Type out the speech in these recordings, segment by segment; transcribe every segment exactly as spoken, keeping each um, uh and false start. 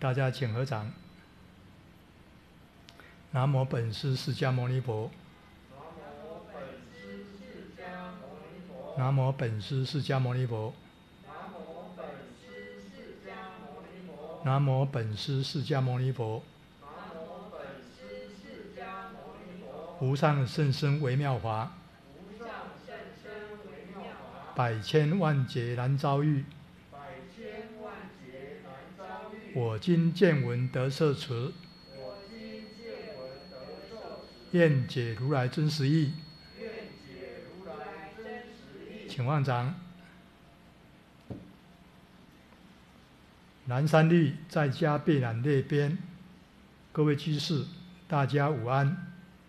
大家请合掌。南无本师释迦牟尼佛。南无本师释迦牟尼佛。南无本师释迦牟尼佛。无上甚深微妙法，百千万劫难遭遇。我今见闻得受持，愿解如来真实义。请放掌。南山律在家备览列编，各位居士，大家午安。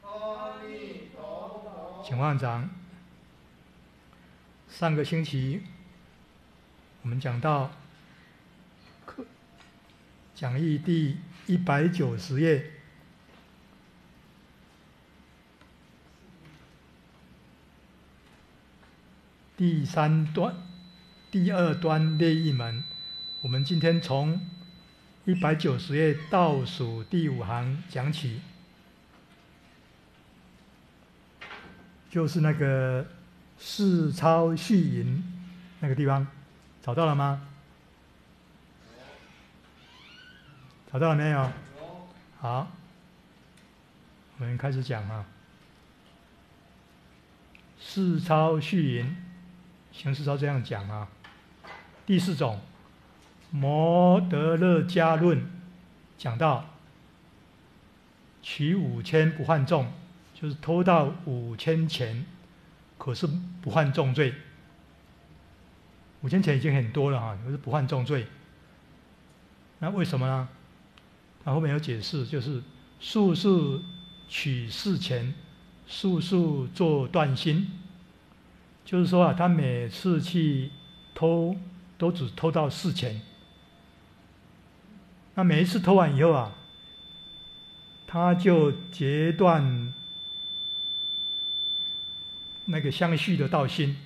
请放掌。上个星期我们讲到课讲义第一百九十页，第三段第二端列义门。我们今天从一百九十页倒数第五行讲起，就是那个世超序引那个地方，找到了吗？找到了没有？好，我们开始讲啊。世超序引，形式超这样讲啊。第四种。摩德勒迦论讲到取五千不犯重，就是偷到五千钱，可是不犯重罪。五千钱已经很多了哈，可是不犯重罪。那为什么呢？他后面有解释，就是术数取四钱，术数做断心，就是说啊，他每次去偷都只偷到四钱。那每一次偷完以后啊，他就截断那个相续的道心，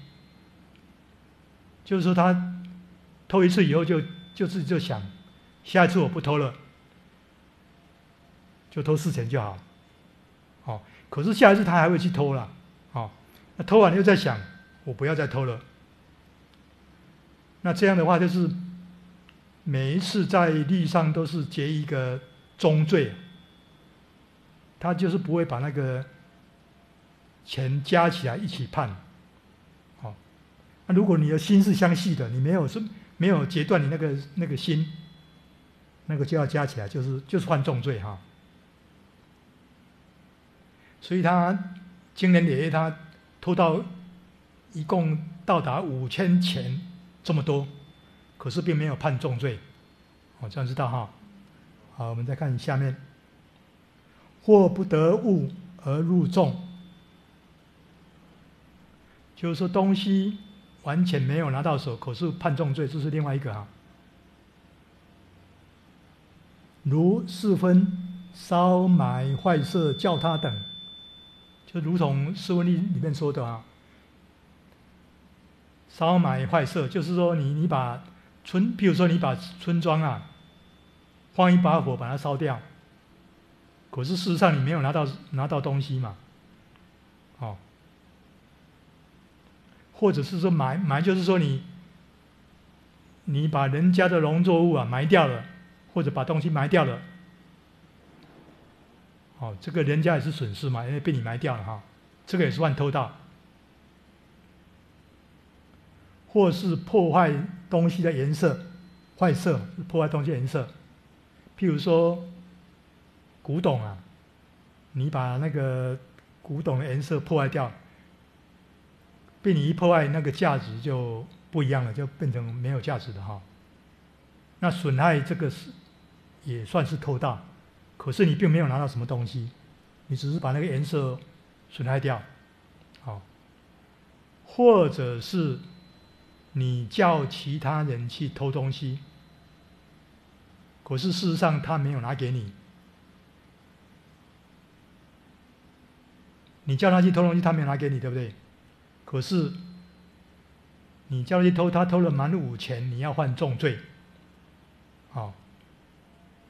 就是说他偷一次以后就就自己就想，下一次我不偷了，就偷四钱就好。哦，可是下一次他还会去偷了，哦，那偷完又在想，我不要再偷了。那这样的话就是。每一次在律上都是结一个重罪，他就是不会把那个钱加起来一起判。好，那如果你的心是相续的，你没有是没有截断你那个那个心，那个就要加起来，就是就是犯重罪哈。所以他经年累月，他偷到一共到达五千钱这么多。可是并没有判重罪，哦，这样知道哈。好，我们再看下面，或不得物而入重，就是说东西完全没有拿到手，可是判重罪，这是另外一个哈。如四分、烧埋、坏色、教他等，就如同释文律里面说的啊，烧埋坏色，就是说你你把村，比如说你把村庄啊放一把火把它烧掉，可是事实上你没有拿到拿到东西嘛，哦，或者是说埋埋，就是说你你把人家的农作物啊埋掉了，或者把东西埋掉了，哦，这个人家也是损失嘛，因为被你埋掉了哈，这个也是算偷盗。或是破坏东西的颜色，坏色是破坏东西的颜色。譬如说古董啊，你把那个古董的颜色破坏掉，被你一破坏，那个价值就不一样了，就变成没有价值的哈。那损害这个是也算是偷盗，可是你并没有拿到什么东西，你只是把那个颜色损害掉，好，或者是。你叫其他人去偷东西，可是事实上他没有拿给你。你叫他去偷东西，他没有拿给你，对不对？可是你叫他去偷，他偷了满五钱，你要犯重罪。好，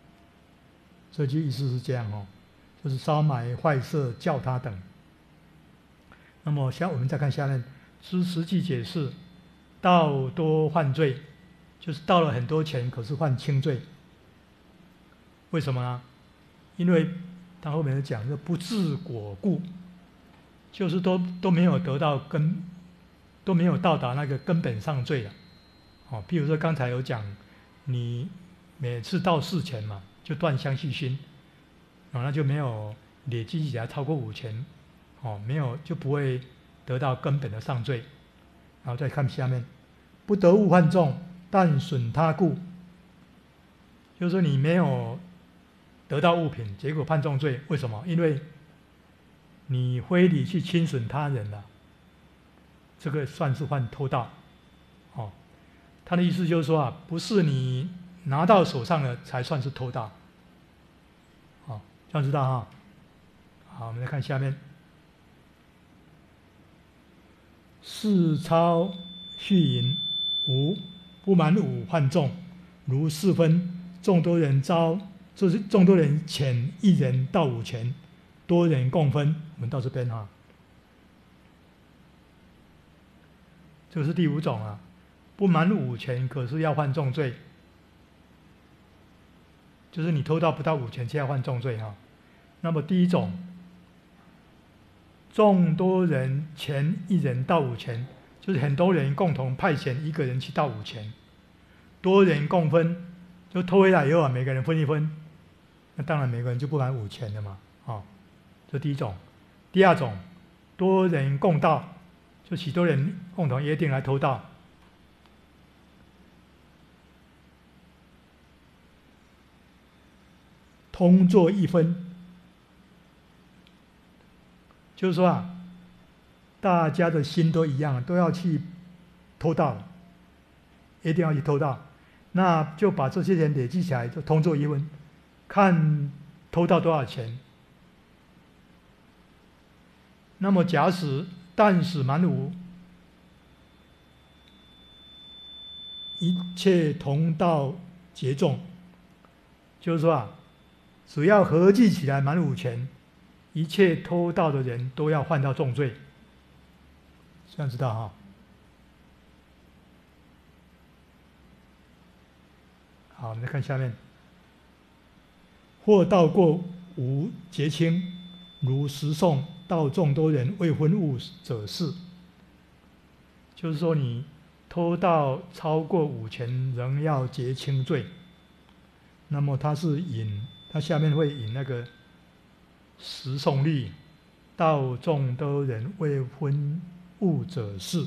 这句意思是这样哦，就是烧埋、坏色、叫他等。那么下我们再看下面，知实际解释，盗多犯罪，就是盗了很多钱，可是犯轻罪。为什么呢？因为他后面讲的不治果故，就是都都没有得到根，都没有到达那个根本上罪了。哦，譬如说刚才有讲，你每次盗四钱嘛，就断相续心，哦，那就没有累积起来超过五钱，哦，没有就不会得到根本的上罪。然后再看下面，不得物犯众，但损他故，就是说你没有得到物品，结果判重罪，为什么？因为你非礼去侵损他人了，这个算是犯偷盗。哦，他的意思就是说啊，不是你拿到手上了才算是偷盗。好，这样知道哈。好，我们来看下面，四钞续银，五不满五犯众，如四分，众多人招，就是众多人遣一人到五钱，多人共分。我们到这边哈，这是第五种啊，不满五钱，可是要犯重罪，就是你偷盗不到五钱，就要犯重罪哈。那么第一种，众多人遣一人到五钱，就是很多人共同派遣一个人去到五钱，多人共分，就偷回来以后啊，每个人分一分，那当然每个人就不满五钱了嘛，哦，这第一种。第二种，多人共盗，就许多人共同约定来偷盗，通作一分，就是说啊，大家的心都一样，都要去偷盗，一定要去偷盗，那就把这些人累积起来，就通作一分，看偷盗多少钱。那么假使但使满五，一切同道结众，就是说啊，只要合计起来满五钱，一切偷盗的人都要犯到重罪。这样知道哈？好，我们再看下面，或盗过五结清，如十讼盗众多人未分物者是，就是说你偷盗超过五钱，仍要结轻罪。那么它是引，它下面会引那个十讼律，盗众多人未分物者是。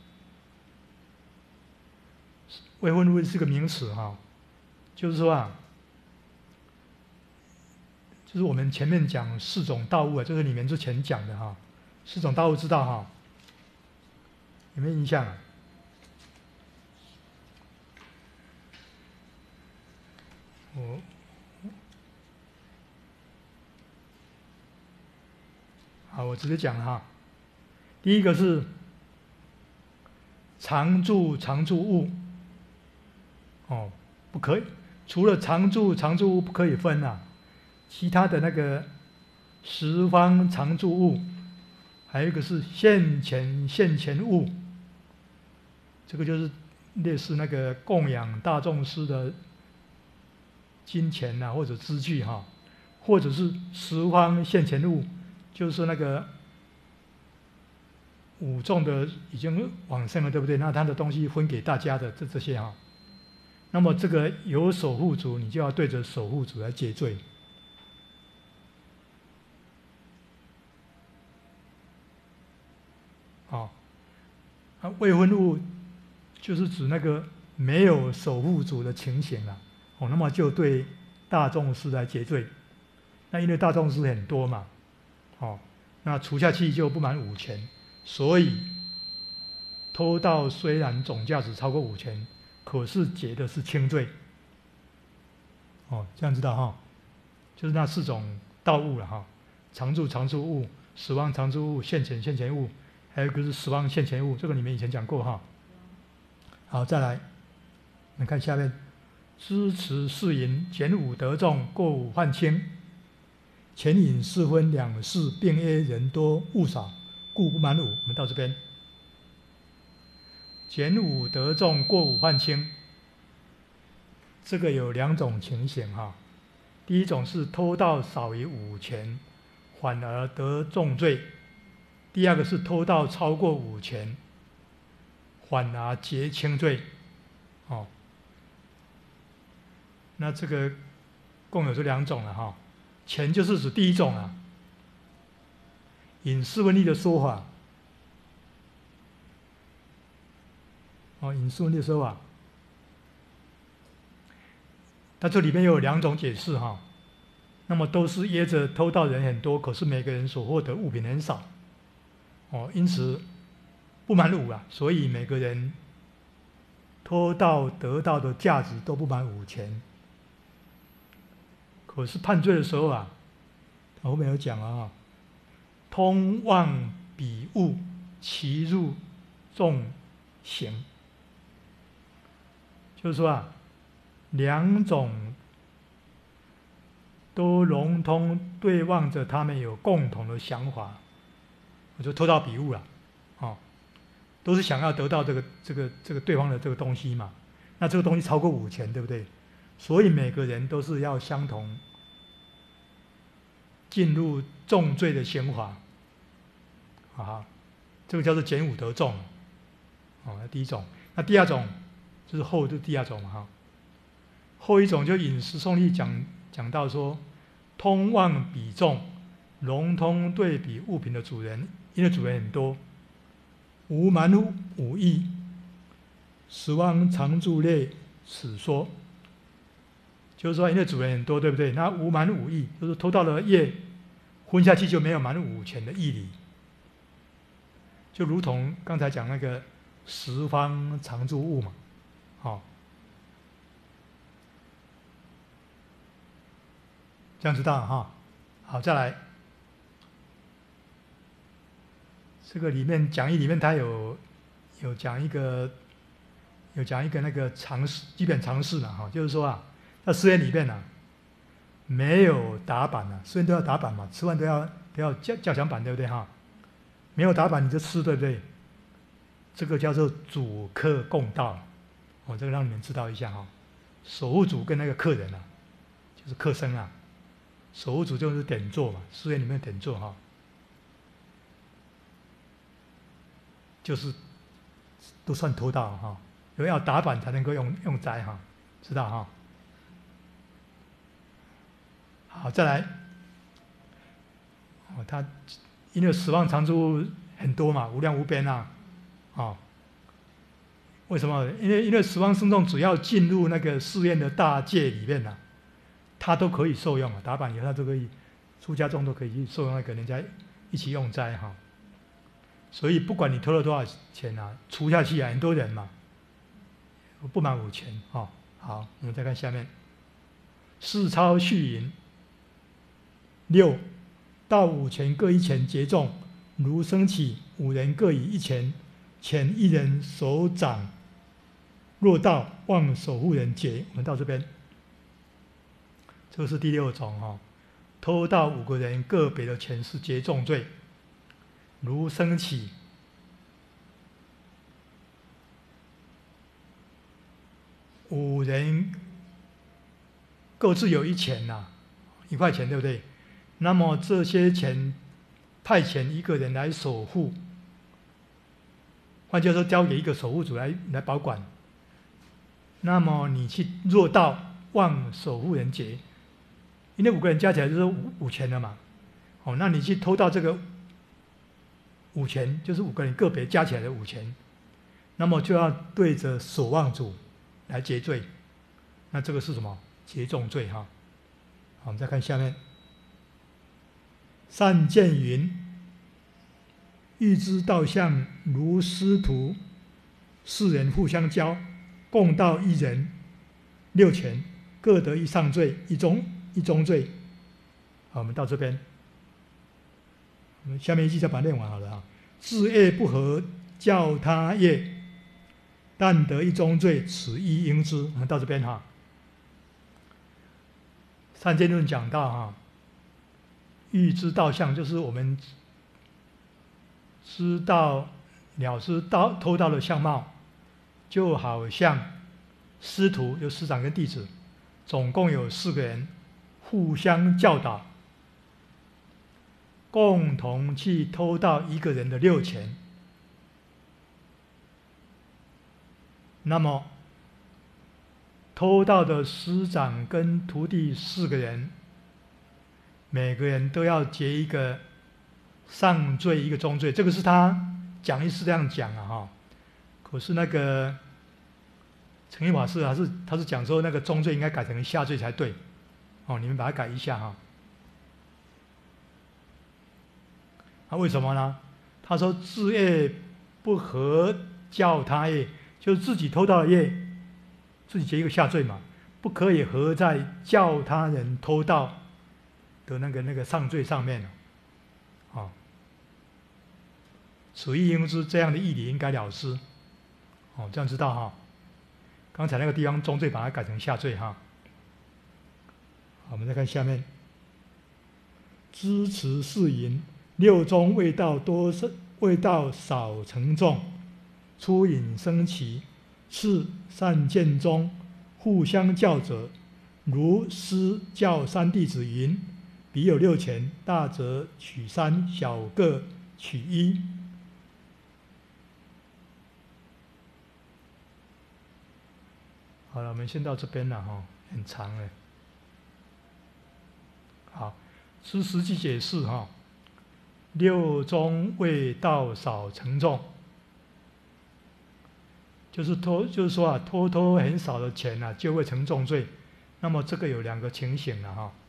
未分物是个名词哈，就是说啊，就是我们前面讲四种盗物啊，就是你们之前讲的哈，四种盗物知道哈？有没有印象啊？我好，我直接讲了哈。第一个是常住常住物，哦，不可以，除了常住常住物不可以分啊，其他的那个十方常住物，还有一个是现前现前物，这个就是类似那个供养大众师的金钱呐、啊，或者资具哈，或者是十方现前物，就是那个五众的已经往生了，对不对？那他的东西分给大家的这这些哈，那么这个有守护主，你就要对着守护主来结罪。好，啊，未分物就是指那个没有守护主的情形了，哦，那么就对大众师来结罪。那因为大众师很多嘛，哦，那除下去就不满五钱，所以偷盗虽然总价值超过五钱，可是结的是轻罪。哦，这样知道哈？就是那四种盗物了哈，常住常住物、死亡常住物、现前现前物，还有一个是死亡现前物，这个你们以前讲过哈。好，再来，我们看下面， 支持四淫，减五得众，过五患轻。前引四分两事，并曰人多物少，故不满五。我们到这边，减五得众，过五患轻。这个有两种情形哈。第一种是偷盗少于五钱，反而得重罪；第二个是偷盗超过五钱，反而结轻罪。哦，那这个共有这两种了哈。钱就是指第一种啊，引四分律的说法。哦，引四分律的说法，它这里面有两种解释哈。那么都是约着偷盗人很多，可是每个人所获得物品很少。哦，因此不满五啊，所以每个人偷盗得到的价值都不满五钱。可是判罪的时候啊，后面有讲啊，通妄比物，其入重刑。就是说啊，两种都融通对望着他们有共同的想法，我就偷盗比物了，哦，都是想要得到这个这个这个对方的这个东西嘛。那这个东西超过五钱，对不对？所以每个人都是要相同进入重罪的刑罚，啊，这个叫做减五得重，哦，那第一种。那第二种就是后就第二种哈。后一种就引十诵律讲讲到说，通望比重，融通对比物品的主人，因为主人很多，无蛮无义，死亡常住类此说。就是说，因为主人很多，对不对？那无蛮无义，就是偷到了业，昏下去就没有满五钱的义理，就如同刚才讲那个十方常住物嘛，好、哦，这样知道哈。好，再来，这个里面讲义里面它有有讲一个有讲一个那个常识，基本常识嘛哈，就是说啊。在寺院里面啊，没有打板啊，寺院都要打板嘛，吃饭都要都要叫叫响板，对不对哈？没有打板你就吃，对不对？这个叫做主客共道，我、哦、这个让你们知道一下哈、哦。守护主跟那个客人啊，就是客生啊，守护主就是点座嘛，寺院里面点座哈、哦，就是都算偷盗哈、哦，因为要打板才能够用用斋哈、哦，知道哈、哦？好，再来，哦，他因为十方常住很多嘛，无量无边啊，哦，为什么？因为因为十方僧众只要进入那个寺院的大戒里面啊，他都可以受用啊，打板以后他都可以，出家众都可以去受用那个人家一起用斋哈、哦。所以不管你偷了多少钱啊，出下去啊，很多人嘛，不满五钱哦。好，我们再看下面，四超续银。六到五钱各一钱结众，如升起五人各以一钱，钱一人手掌。若到望守护人结，我们到这边，这是第六种哈、哦，偷盗五个人个别的钱是结重罪，如升起五人各自有一钱呐、啊，一块钱，对不对？那么这些钱派遣一个人来守护，换句话说，交给一个守护主来来保管。那么你去若到望守护人结，因为五个人加起来就是五五钱了嘛。哦，那你去偷到这个五钱，就是五个人个别加起来的五钱，那么就要对着守望主来结罪。那这个是什么？结重罪哈。好，我们再看下面。善见云：欲知道相，如师徒四人互相交，共盗一人六钱，各得一上罪，一中一中罪。好，我们到这边，我们下面一句再把它念完好了啊。自业不合，教他业，但得一中罪，此一应知。我们到这边哈。 三界论讲到哈，欲知道相，就是我们知道了知道偷盗的相貌，就好像师徒，就师长跟弟子，总共有四个人，互相教导，共同去偷盗一个人的六钱。那么偷盗的师长跟徒弟四个人，每个人都要结一个上罪一个中罪，这个是他讲义是这样讲啊哈。可是那个诚意法师还是他是讲说那个中罪应该改成下罪才对，哦，你们把它改一下哈。那、啊、为什么呢？他说自业不合教他业，就是自己偷盗的业，自己结一个下罪嘛，不可以合在教他人偷盗的那个那个上罪上面啊。此意应知这样的义理应该了知，哦，这样知道哈。刚才那个地方中罪把它改成下罪哈。好，我们再看下面，知持是淫，六中未到多未到少成众，初引生起，次善见中，互相教者，如师教三弟子云：彼有六钱，大则取三，小各取一。好了，我们先到这边了哈，很长了。好，是实际解释哈。六中未到少成众，就是偷，就是说啊，偷偷很少的钱啊，就会成重罪。那么这个有两个情形了哈。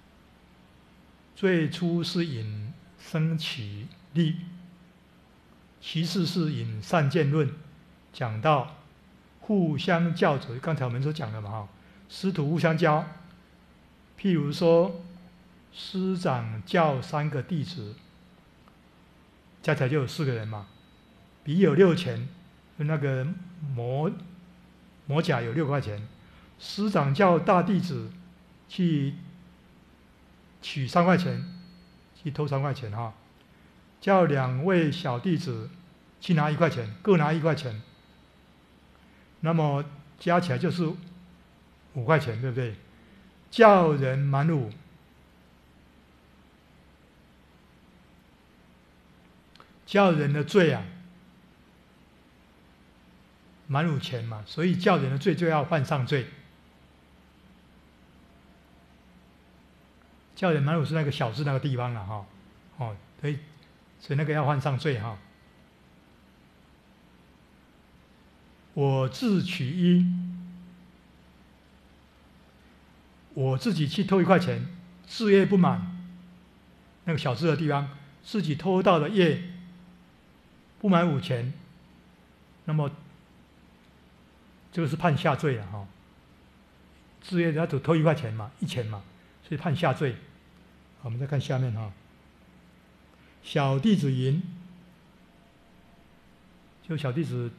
最初是引生起利，其次是引善见论，讲到互相教者，刚才我们所讲的嘛哈，师徒互相教。譬如说，师长教三个弟子，加起来就有四个人嘛。彼有六钱，那个磨磨甲有六块钱。师长叫大弟子去取三块钱，去偷三块钱哈。叫两位小弟子去拿一块钱，各拿一块钱。那么加起来就是五块钱，对不对？叫人满五，叫人的罪啊，满五钱嘛，所以叫人的罪就要犯上罪。叫人满五是那个小字那个地方了哈，哦，所以所以那个要犯上罪哈。我自取一，我自己去偷一块钱，事业不满，那个小字的地方，自己偷到的业不满五钱，那么这个是判下罪了哈。事业他只偷一块钱嘛，一钱嘛，所以判下罪。我们再看下面哈，小弟子云，就小弟子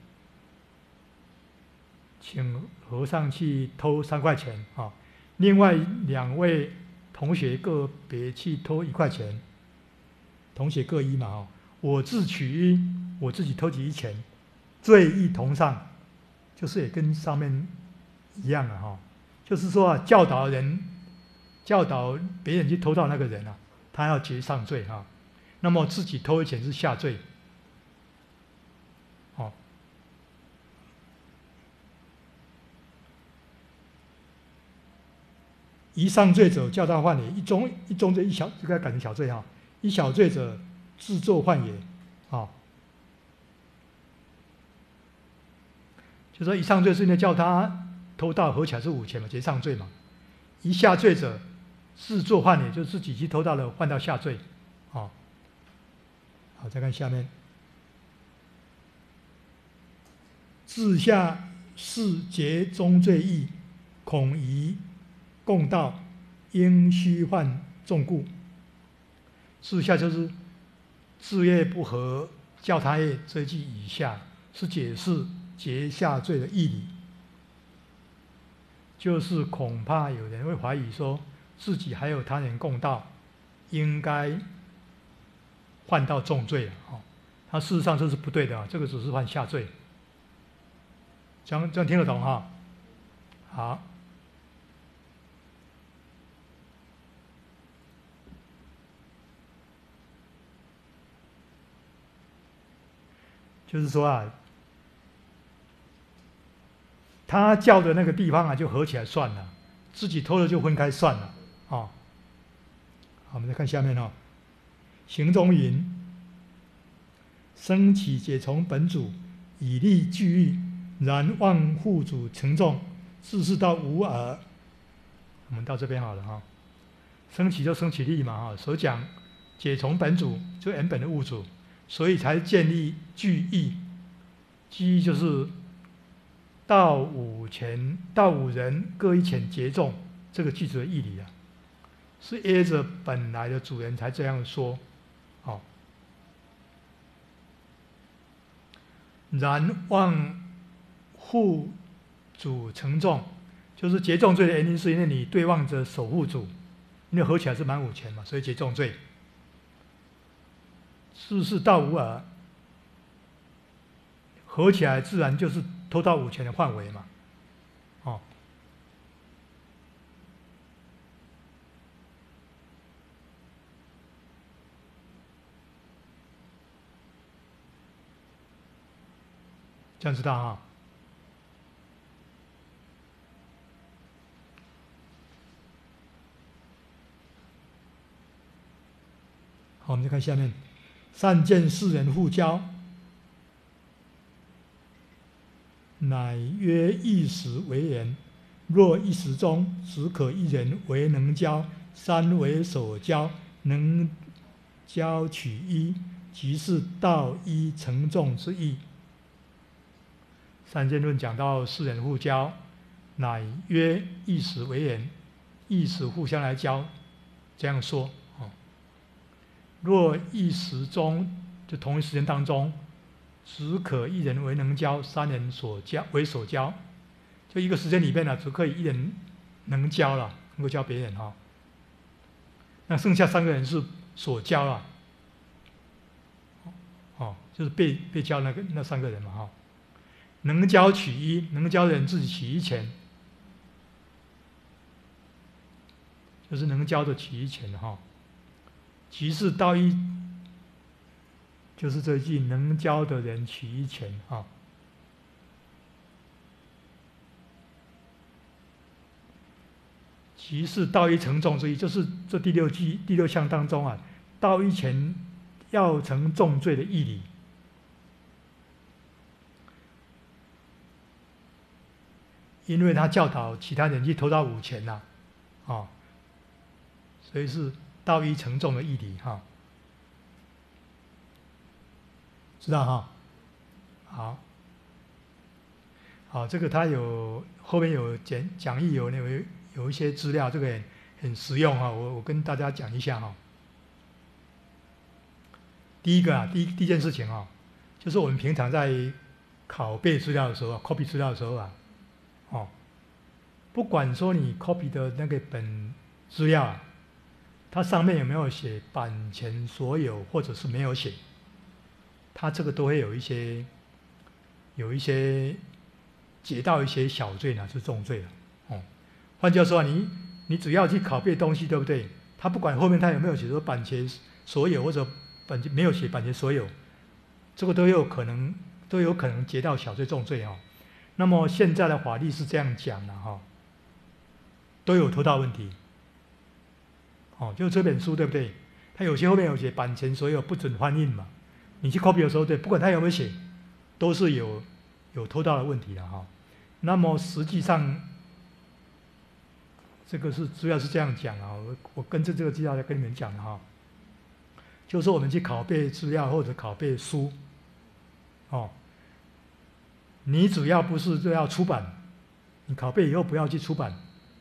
请和尚去偷三块钱啊，另外两位同学个别去偷一块钱，同学各一嘛哈，我自取一，我自己偷起一钱，罪亦同上，就是也跟上面一样了哈，就是说啊，教导人。教导别人去偷盗那个人啊，他要结上罪哈。那么自己偷钱是下罪。哦，一上罪者教他犯也，一中一中罪一小就该改成小罪哈。一小罪者自作犯也，啊，就说一上罪是因为叫他偷盗合起来是五钱嘛，结上罪嘛。一下罪者。自作犯也，就自己去偷盗了，犯到下罪，啊，好，再看下面，自下是结中罪义，恐疑共盗，应须犯众故。自下就是自业不合教他业这一句以下，是解释结下罪的义理，就是恐怕有人会怀疑说。 自己还有他人共盗，应该犯到重罪了哦。他事实上这是不对的啊，这个只是犯下罪。这样这样听得懂哈？好。就是说啊，他叫的那个地方啊，就合起来算了，自己偷的就分开算了，啊、哦。好，我们再看下面哦。行中云：生起解从本主，以利俱欲，然望户主承重，自是到无耳。我们到这边好了哈、哦。生起就生起利嘛哈，所讲解从本主就原本的物主。所以才建立聚义，聚义就是到五钱到五人各一钱节众这个句子的义理啊，是依着本来的主人才这样说，哦。然望户主承重，就是节重罪的原因，是因为你对望着守护主，因为合起来是满五钱嘛，所以节重罪。四是到无耳，合起来自然就是偷盗五钱的范围嘛，哦。这样知道哈？好，我们再看下面。善见世人互交，乃曰一时为言。若一时中，只可一人为能交，三为所交，能交取一，即是道一承重之意。善见论讲到世人互交，乃曰一时为言，一时互相来交，这样说。若一时中，就同一时间当中，只可一人为能交，三人所交为所交，就一个时间里面呢，只可以一人能交了，能够交别人哈、哦。那剩下三个人是所交了，哦，就是被被交那个那三个人嘛哈、哦。能交取一，能交的人自己取一钱，就是能交的取一钱哈、哦。即是道一，就是这一句能交的人取一钱啊。即是道一承重之意，就是这第六句第六项当中啊，道一钱要成重罪的义理。因为他教导其他人去偷盗五钱呐、啊，啊，所以是道一承重的义理哈，知道哈？好，好，这个他有后面有讲讲义有有有一些资料，这个很很实用哈，我我跟大家讲一下哈。第一个啊，第一第一件事情啊，就是我们平常在拷贝资料的时候啊 ，copy 资料的时候啊，哦，不管说你 copy 的那个本资料啊，它上面有没有写版权所有，或者是没有写，它这个都会有一些有一些解到一些小罪呢，是重罪了。哦，换句话说，你你只要去拷贝东西，对不对？它不管后面它有没有写说版权所有，或者版权没有写版权所有，这个都有可能都有可能结到小罪重罪哈、哦。那么现在的法律是这样讲的哈、哦，都有偷盗问题。哦，就这本书对不对？它有些后面有写版权所有不准翻印嘛，你去 copy 的时候，对，不管它有没有写，都是有有偷盗的问题的哈、哦。那么实际上，这个是资料是这样讲啊，我我跟着这个资料来跟你们讲的哈、哦，就是我们去拷贝资料或者拷贝书，哦，你只要不是就要出版，你拷贝以后不要去出版，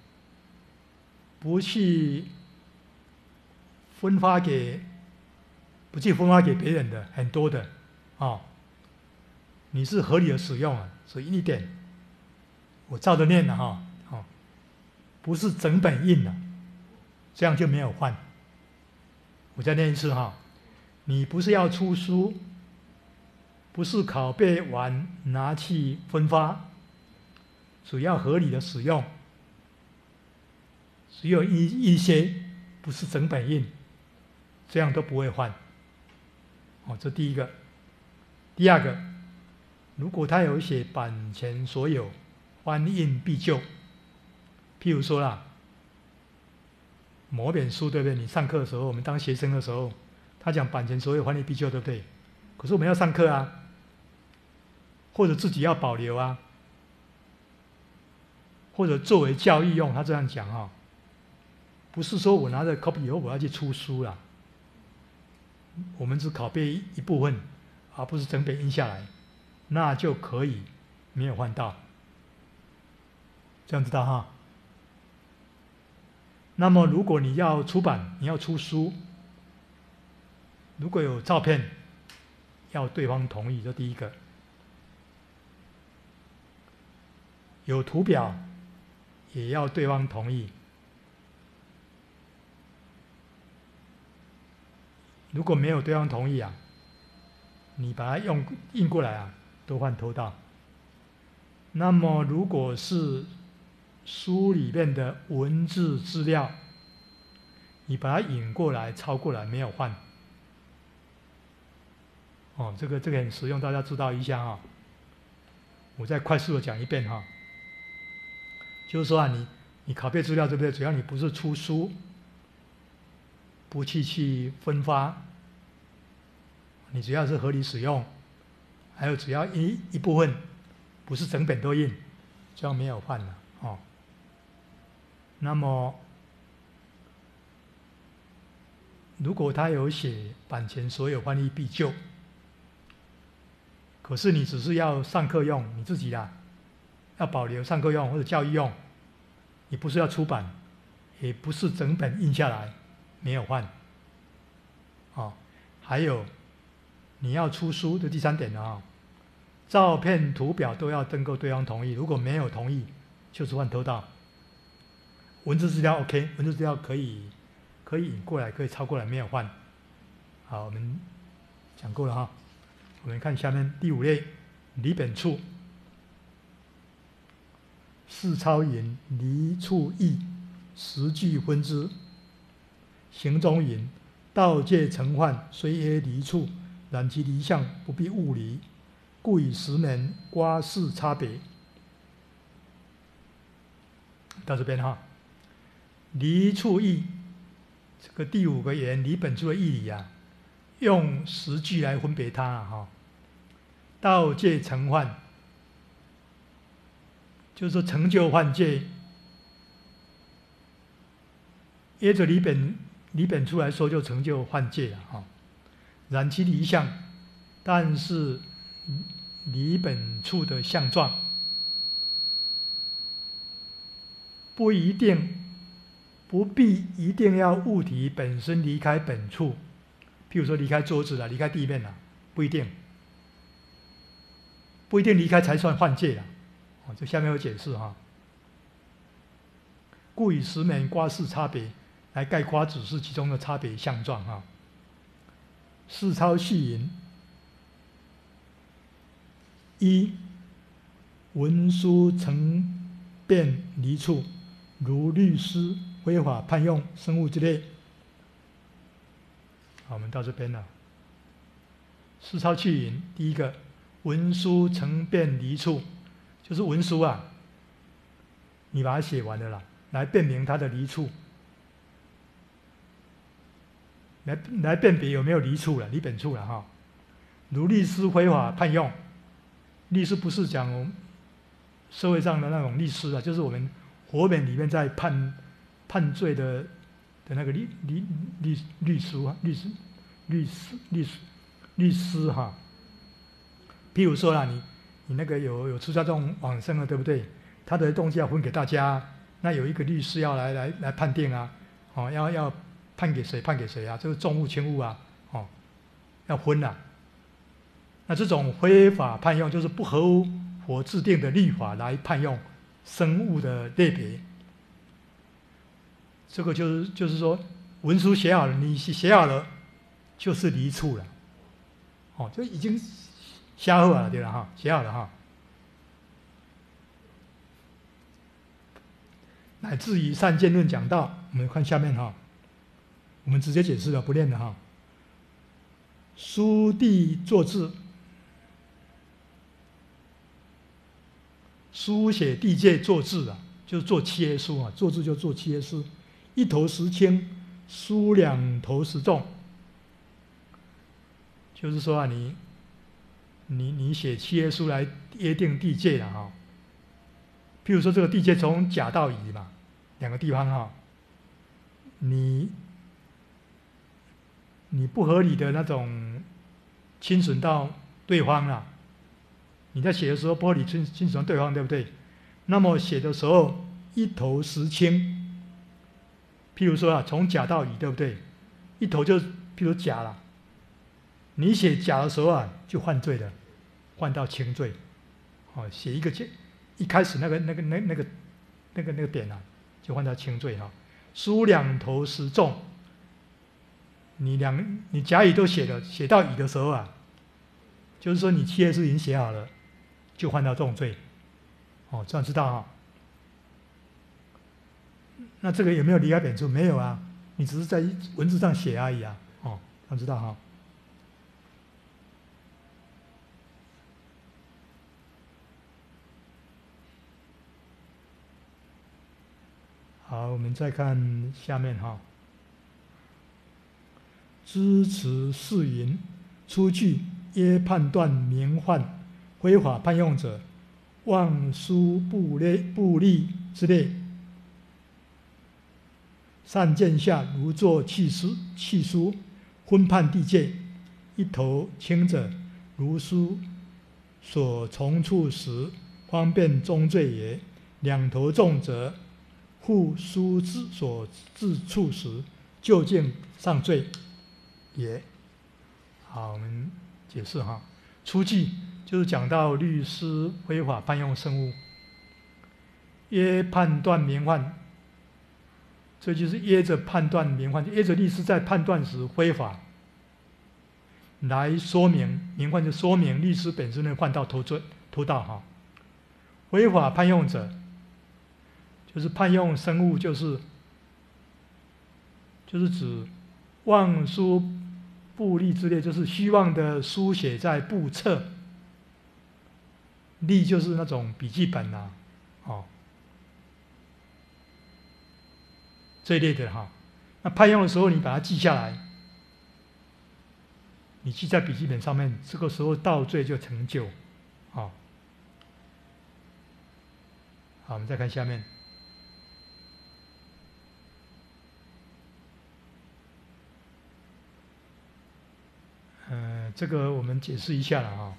不去分发给，不去分发给别人的很多的，哦，你是合理的使用啊，所以一点，我照着念了哈，哦，不是整本印的， 这样就没有换。我再念一次哈，你不是要出书，不是拷贝完拿去分发，只要合理的使用，只有一一些不是整本印，这样都不会换。哦，这第一个。第二个，如果他有写版权所有，翻印必究。譬如说啦，某本书对不对？你上课的时候，我们当学生的时候，他讲版权所有，翻印必究，对不对？可是我们要上课啊，或者自己要保留啊，或者作为教育用，他这样讲哈、哦，不是说我拿着 copy 以后我要去出书啦，我们只拷贝一部分，而不是整本印下来，那就可以没有换到，这样知道哈？那么如果你要出版，你要出书，如果有照片，要对方同意，这第一个。有图表，也要对方同意。如果没有对方同意啊，你把它用印过来啊，都换偷盗。那么如果是书里面的文字资料，你把它引过来、抄过来，没有换。哦，这个这个很实用，大家知道一下哈、哦。我再快速的讲一遍哈、哦，就是说啊，你你拷贝资料对不对？只要你不是出书，不去去分发，你只要是合理使用，还有只要一一部分，不是整本都印，这样没有换了哦。那么，如果他有写版权所有翻译必究，可是你只是要上课用，你自己啦，要保留上课用或者教育用，你不是要出版，也不是整本印下来，没有换。哦，还有你要出书的第三点啊、哦，照片、图表都要经过对方同意，如果没有同意，就是换偷盗。文字资料 OK， 文字资料可以可以引过来，可以抄过来，没有换。好，我们讲过了哈。我们看下面第五类，离本处，四抄引离处异，实据分之。行中引盗借成患，虽曰离处，然其离相不必物离，故以时门瓜事差别。到这边哈。离处异，这个第五个言离本处的义理啊，用实据来分别它啊哈。盗借成患，就是说成就犯戒，依着离本离本处来说，就成就犯戒了哈。然其离相，但是离本处的相状不一定。不必一定要物体本身离开本处，譬如说离开桌子了，离开地面了，不一定，不一定离开才算犯戒了。哦，这下面有解释哈。故以时门瓜事差别来概括指示其中的差别相状哈。四抄细引：一、文书成变离处，如律师非法判用生物之类。好，我们到这边了。四抄去引，第一个文书成变离处，就是文书啊，你把它写完了啦，来辨明它的离处，来来辨别有没有离处了，离本处了哈。如律师非法判用，律师不是讲社会上的那种律师啊，就是我们活本里面在判。判罪的的那个律律律律师啊，律师律师律师律师哈。譬如说啦，你你那个有有出家众往生了，对不对？他的东西要分给大家，那有一个律师要来来来判定啊，哦，要要判给谁判给谁啊？这个重物轻物啊，哦，要分啊。那这种非法判用，就是不合乎制定的律法来判用生物的类别。 这个就是就是说，文书写好了，你写好了，就是离处了。哦，就已经写好了，对了哈，写好了哈。乃至于善见论讲到，我们看下面哈，我们直接解释了，不念了哈。书地作字，书写地界作字啊，就是做契约书啊，作字就做契约书，一头十轻，书两头十重。就是说啊，你你你写契约书来约定地界了哈。譬如说这个地界从甲到乙嘛，两个地方哈，你你不合理的那种侵损到对方啦，你在写的时候不合理侵侵损到对方，对不对？那么写的时候一头十轻，譬如说啊，从甲到乙，对不对？一头就是譬如甲啦，你写甲的时候啊，就犯罪了，犯到轻罪。哦，写一个一开始那个那个那那个那个那个点啊，就犯到轻罪哈。书两头十重，你两你甲乙都写了，写到乙的时候啊，就是说你契约书已经写好了，就犯到重罪。哦，这样知道哈。那这个有没有离开本处？没有啊，你只是在文字上写而已啊。哦，这样知道哈。好，我们再看下面哈。支持释云，出句耶判断名患，非法判用者，妄书不类不利之类。善见下如作契书，契书分判地界，一头轻者，如书所从处时，方便中罪也；两头重者，复书之所至处时，就近上罪也。好，我们解释哈。初句就是讲到律师非法判用圣物，约判断名患，这就是约着判断名患，约着律师在判断时非法，来说明名患，就说明律师本身的犯到偷罪偷盗哈。非法判用者，就是判用生物，就是就是指妄书部例之类，就是虚妄的书写在簿册，例就是那种笔记本啊，哦，这一类的哈。那判用的时候，你把它记下来，你记在笔记本上面，这个时候盗罪就成就，哦。好，我们再看下面。呃，这个我们解释一下了哈。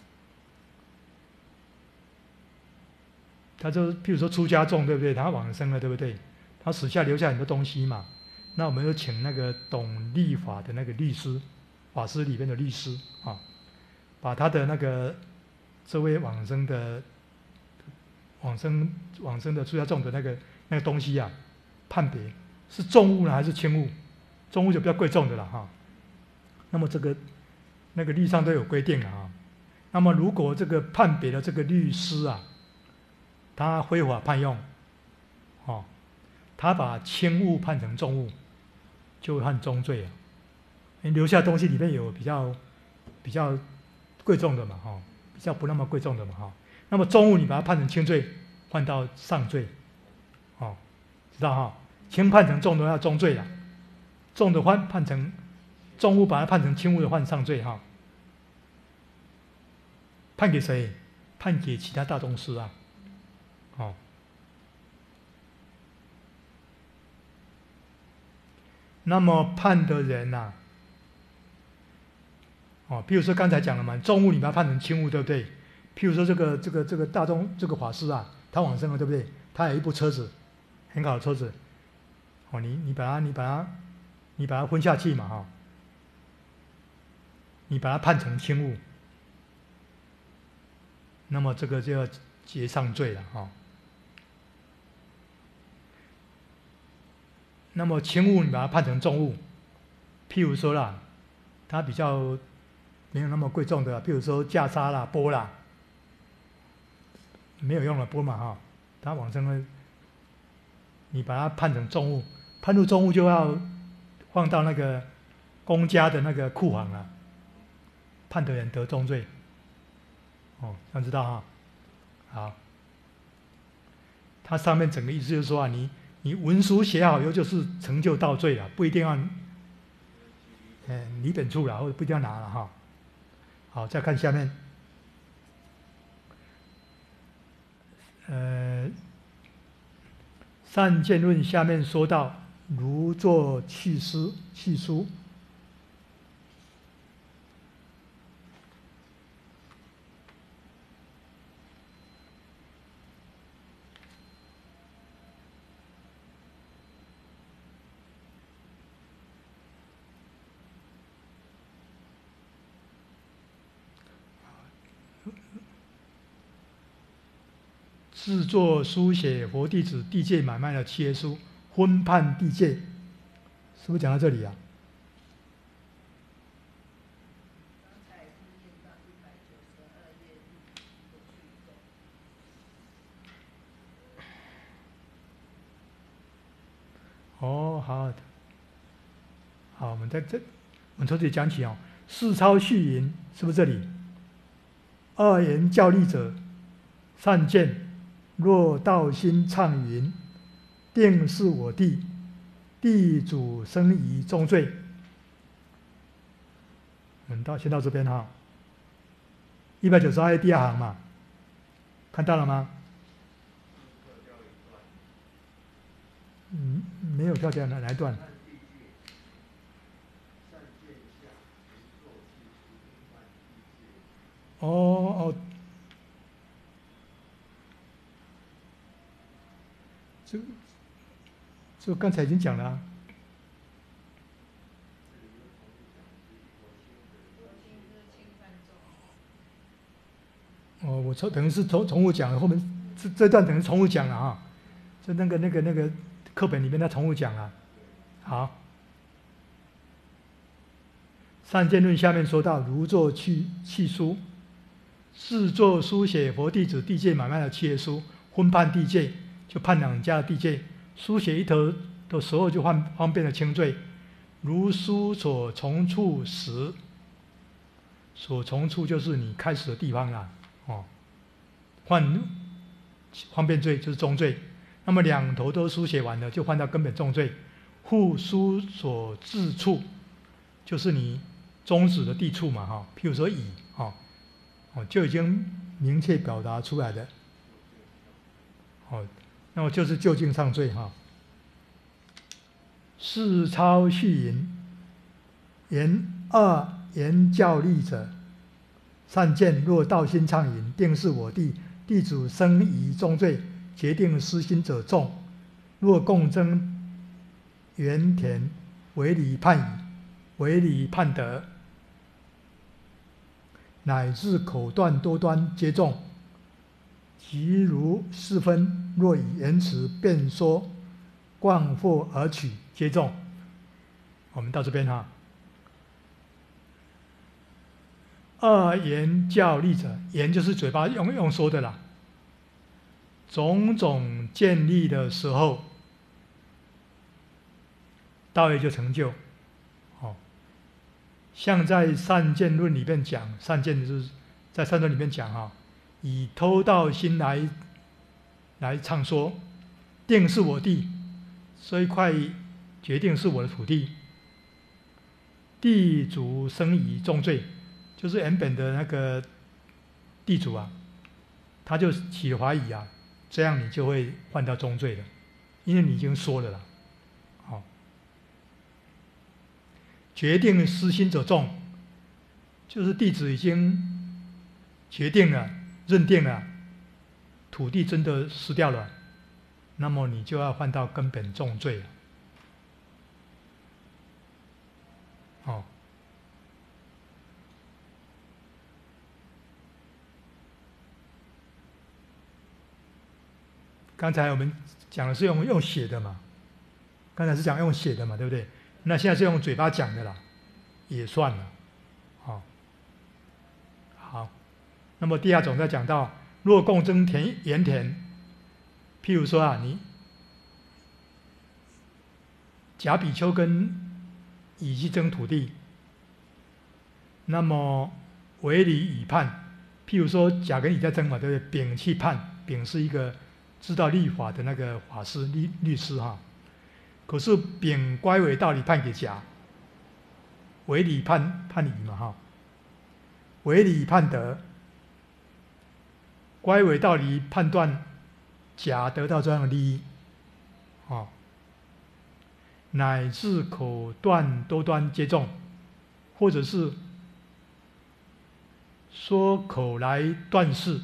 他就譬如说出家众，对不对？他往生了，对不对？他死下留下很多东西嘛。那我们就请那个懂律法的那个律师，法师里面的律师啊，把他的那个这位往生的往生往生的出家众的那个那个东西啊，判别是重物呢还是轻物？重物就比较贵重的了哈。那么这个那个律上都有规定了啊。那么如果这个判别的这个律师啊，他非法判用，哦，他把轻物判成重物，就会犯重罪啊。你留下东西里面有比较比较贵重的嘛，哈、哦，比较不那么贵重的嘛，哈、哦。那么重物你把它判成轻罪，换到上罪，哦，知道哈、哦？轻判成重的要重罪了，重的换判成重物，把它判成轻物的换上罪哈、哦。判给谁？判给其他大宗师啊。哦，那么判的人呐、啊，哦，譬如说刚才讲了嘛，重物你把它判成轻物，对不对？譬如说这个这个这个大众这个法师啊，他往生了，对不对？他有一部车子，很好的车子，哦，你你把它你把它你把它昏下去嘛，哈、哦，你把它判成轻物，那么这个就要结上罪了，哈、哦。 那么轻物你把它判成重物，譬如说啦，它比较没有那么贵重的，譬如说架沙啦、钵啦，没有用的钵嘛哈，它往生呢，你把它判成重物，判入重物就要放到那个公家的那个库房了，判得人得重罪。哦，这样知道哈？好，它上面整个意思就是说啊，你你文书写好以后就是成就到罪了，不一定要，呃，拟本处了，或者不一定要拿了哈。好，再看下面，呃，善见论下面说到，如作契师契书。制作书写佛弟子地界买卖的契约书，分判地界，是不是讲到这里啊？哦，好，好，我们在这，我们从这里讲起哦。四抄序云，是不是这里？二言教立者，善见。若道心畅云，定是我地，地主生疑重罪。我们到先到这边哈，一百九十二页第二行嘛，看到了吗？嗯，没有跳掉哪哪一段？哦哦。这这刚才已经讲了、啊。哦，我重等于是重重复讲了，后面这这段等于重复讲了啊，就那个那个那个课本里面他重复讲了。好，善见论下面说到，如作契契书，是作书写佛弟子地界买卖的契约书，分判地界，就判两家的地界。书写一头的时候就方方便了轻罪，如书所从处时，所从处就是你开始的地方啦，哦，换方便罪就是重罪。那么两头都书写完了，就换到根本重罪。复书所至处，就是你终止的地处嘛，哈，譬如说乙，哈，哦，就已经明确表达出来的，哦。那么就是就近上罪哈。四抄序云：言二言教立者，善见若道心畅云，定是我地，地主生疑重罪，决定失心者众。若共争原田，为理判矣，为理判得，乃至口断多端皆重。即如四分，若以言辞辩说，贯惑而取，皆重。我们到这边哈。二言教立者，言就是嘴巴用用说的啦。种种建立的时候，道业就成就。哦，像在善见论里面讲，善见就是在善论里面讲哈。以偷盗心来来唱说，定是我地，这一块决定是我的土地。地主生疑重罪，就是原本的那个地主啊，他就起怀疑啊，这样你就会犯到重罪了，因为你已经说了啦。好，决定失心者众，就是地主已经决定了。认定了土地真的失掉了，那么你就要犯到根本重罪了。哦，刚才我们讲的是用用写的嘛， 刚才是讲用写的嘛，对不对？那现在是用嘴巴讲的啦，也算了，哦，好。那么第二种再讲到，若共争田盐田，譬如说啊，你甲比丘跟乙去争土地，那么为理乙判，譬如说甲跟乙在争嘛，对不对？丙去判，丙是一个知道律法的那个法师律律师哈，可是丙乖违道理判给甲，为理判判乙嘛哈，为理判得，乖违道理判断甲得到这样的利益，哦，乃至口断多端皆中，或者是说口来断事，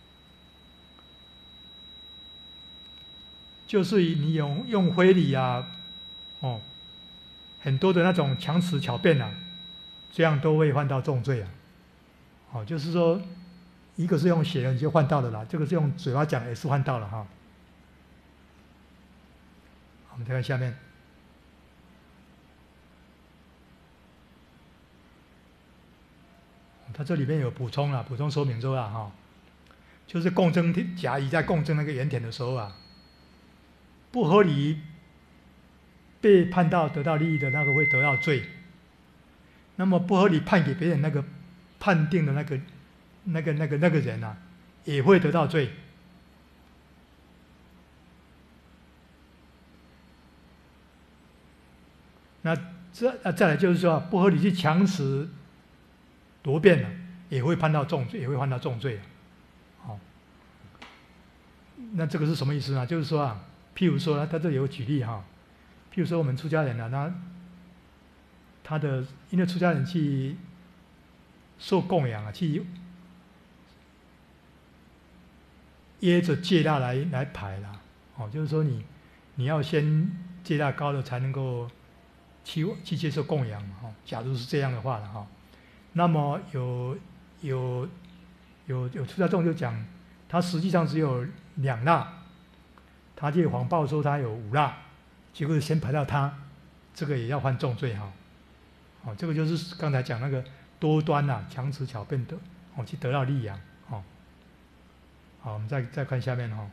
就是你用用非礼啊，哦，很多的那种强词巧辩啊，这样都会犯到重罪啊。哦，就是说，一个是用写的你就犯到了啦，这个是用嘴巴讲也是犯到了哈。我们再看下面。它这里面有补充了，补充说明说啊，哈，就是共争甲乙在共争那个盐田的时候啊，不合理被判到得到利益的那个会得到罪，那么不合理判给别人那个判定的那个那个那个那个人啊，也会得到罪。那这啊再来就是说，不合理去强词夺辩了，也会判到重罪，也会判到重罪啊。好，那这个是什么意思呢？就是说啊，譬如说，他这里有举例哈，譬如说我们出家人啊，那他的因为出家人去受供养啊，去掖着戒腊来来排啦，哦，就是说你你要先戒腊高了才能够去去接受供养嘛，哈。假如是这样的话了哈。那么有有有有出家众就讲，他实际上只有两蜡，他就谎报说他有五蜡，结果先排到他，这个也要犯重罪哈。哦，这个就是刚才讲那个多端呐、啊，强词巧辩的，哦，去得到利养，哦。好，我们再再看下面哈。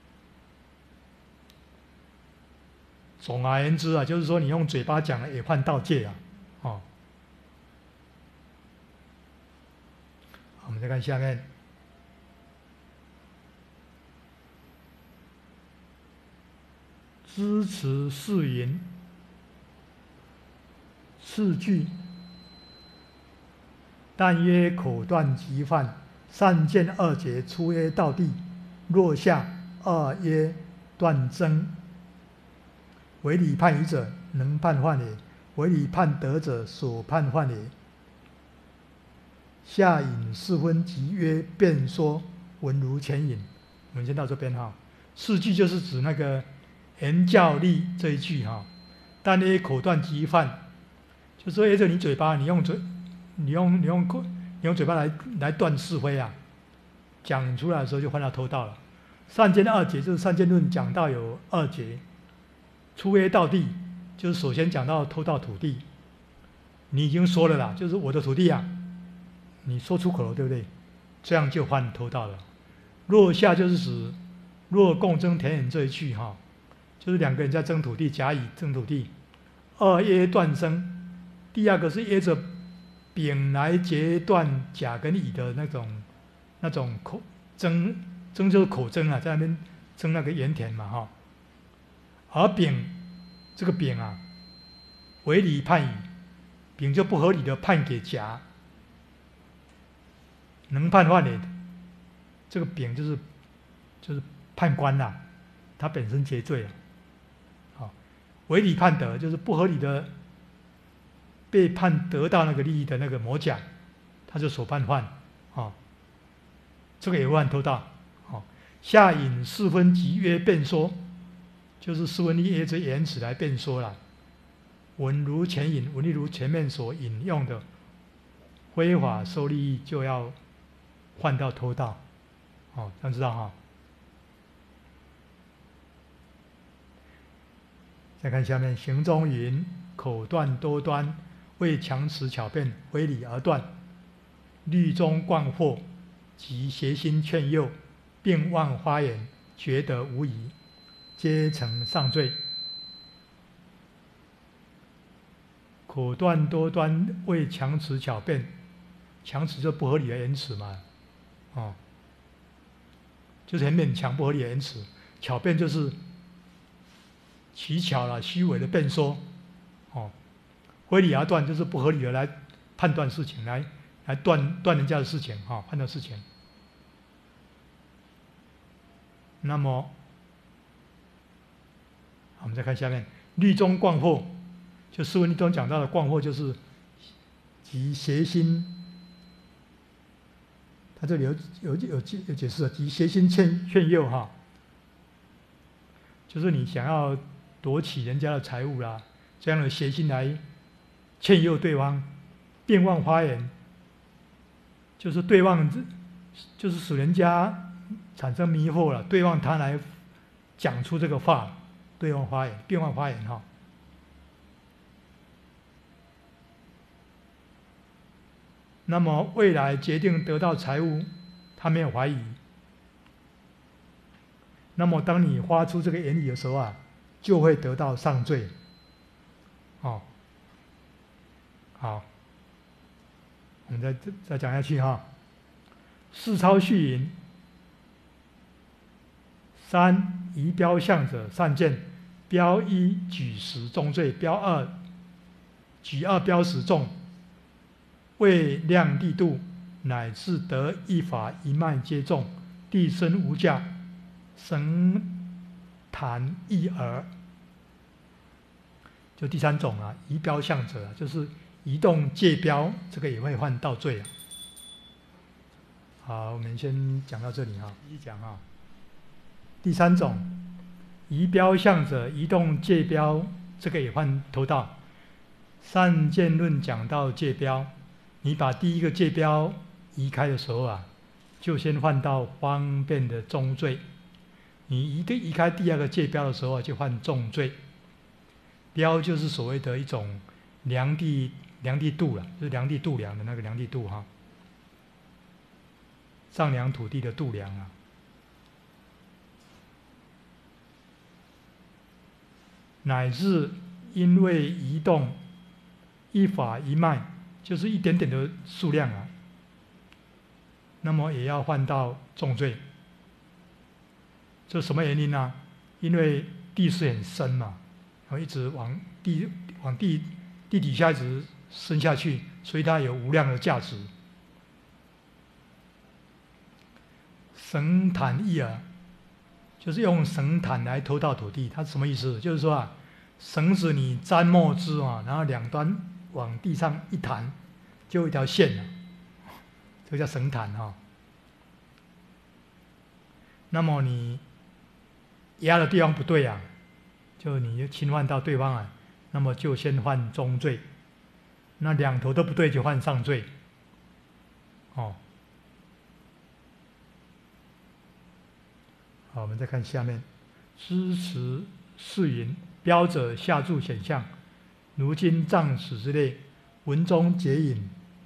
总而言之啊，就是说你用嘴巴讲也犯盗戒啊，哦。我们再看下面，支持四淫，四句，但曰口断即犯，善见二劫，初曰道地，若下二曰断真。为理判疑者，能判犯也；为理判得者，所判犯也。下引四分即曰辩说，文如前引。我们先到这边哈。四句就是指那个言教立这一句哈。但呢口断即犯，就说沿着你嘴巴，你用嘴，你用你用口，你用嘴巴来来断是非啊，讲出来的时候就犯到偷盗了。善见二劫就是善见论讲到有二劫，初曰道地，就是首先讲到偷盗土地，你已经说了啦，就是我的土地啊。你说出口了，对不对？这样就犯偷盗了。若下就是指若共争田野这一句哈，就是两个人在争土地，甲乙争土地。二耶断生，第二个是耶着丙来截断甲跟乙的那种那种口争争就是口争啊，在那边争那个盐田嘛哈。而丙这个丙啊，违理判乙，丙就不合理的判给甲。能判犯也，这个丙就是就是判官啦、啊，他本身结罪了。好，违理判得就是不合理的被判得到那个利益的那个某甲，他就所判犯啊，这个也犯偷盗。好，下引四分即曰辩说，就是四分一这言辞来辩说了。文如前引，文例如前面所引用的，非法收利益就要换到偷盗，哦，这样知道哈。 再看下面，行中云：口断多端，为强词巧辩，回礼而断；律中贯惑，及邪心劝诱，并忘花言，觉得无疑，皆成上罪。口断多端，为强词巧辩，强词就不合理的言辞嘛，哦，就是很勉强不合理的言辞；巧辩就是奇巧了、虚伪的辩说，哦，回礼而断就是不合理的来判断事情，来来断断人家的事情，哈、哦，判断事情。那么，我们再看下面，律中贯惑，就释文律中讲到的贯惑，就是即邪心。他这里有有有有解释了，即邪心劝劝诱哈，就是你想要夺取人家的财物啦，这样的邪心来劝诱对方，变妄花言，就是对望，就是使人家产生迷惑了，对望他来讲出这个话，对望花言，变妄花言哈。那么未来决定得到财物，他没有怀疑。那么当你发出这个言语的时候啊，就会得到上罪。哦，好，我们再再讲下去哈。世超序云：三仪标相者善见，标一举十重罪，标二举二标十重。为量力度，乃至得一法一脉皆中，地身无价，神坛一耳。就第三种啊，移标相者、啊，就是移动界标，这个也会犯盗罪啊。好，我们先讲到这里哈，继续讲哈。第三种，移标相者，移动界标，这个也犯偷盗。善见论讲到界标。你把第一个界标移开的时候啊，就先犯到方便的重罪；你移移开第二个界标的时候啊，就犯重罪。标就是所谓的一种量地量地度了，就是量地度量的那个量地度哈，丈量土地的度量啊。乃至因为移动一法一脉。就是一点点的数量啊，那么也要犯到重罪。这什么原因呢？因为地势很深嘛，然后一直往地往地地底下一直深下去，所以它有无量的价值。绳坦一耳，就是用绳坦来偷盗土地，它什么意思？就是说啊，绳子你沾墨汁啊，然后两端往地上一弹，就有一条线了，这个叫绳弹哈。那么你压的地方不对啊，就你侵犯到对方啊，那么就先犯中罪。那两头都不对，就犯上罪。哦，好，我们再看下面，支持是云：标者下注显象，如今藏史之类，文中结引。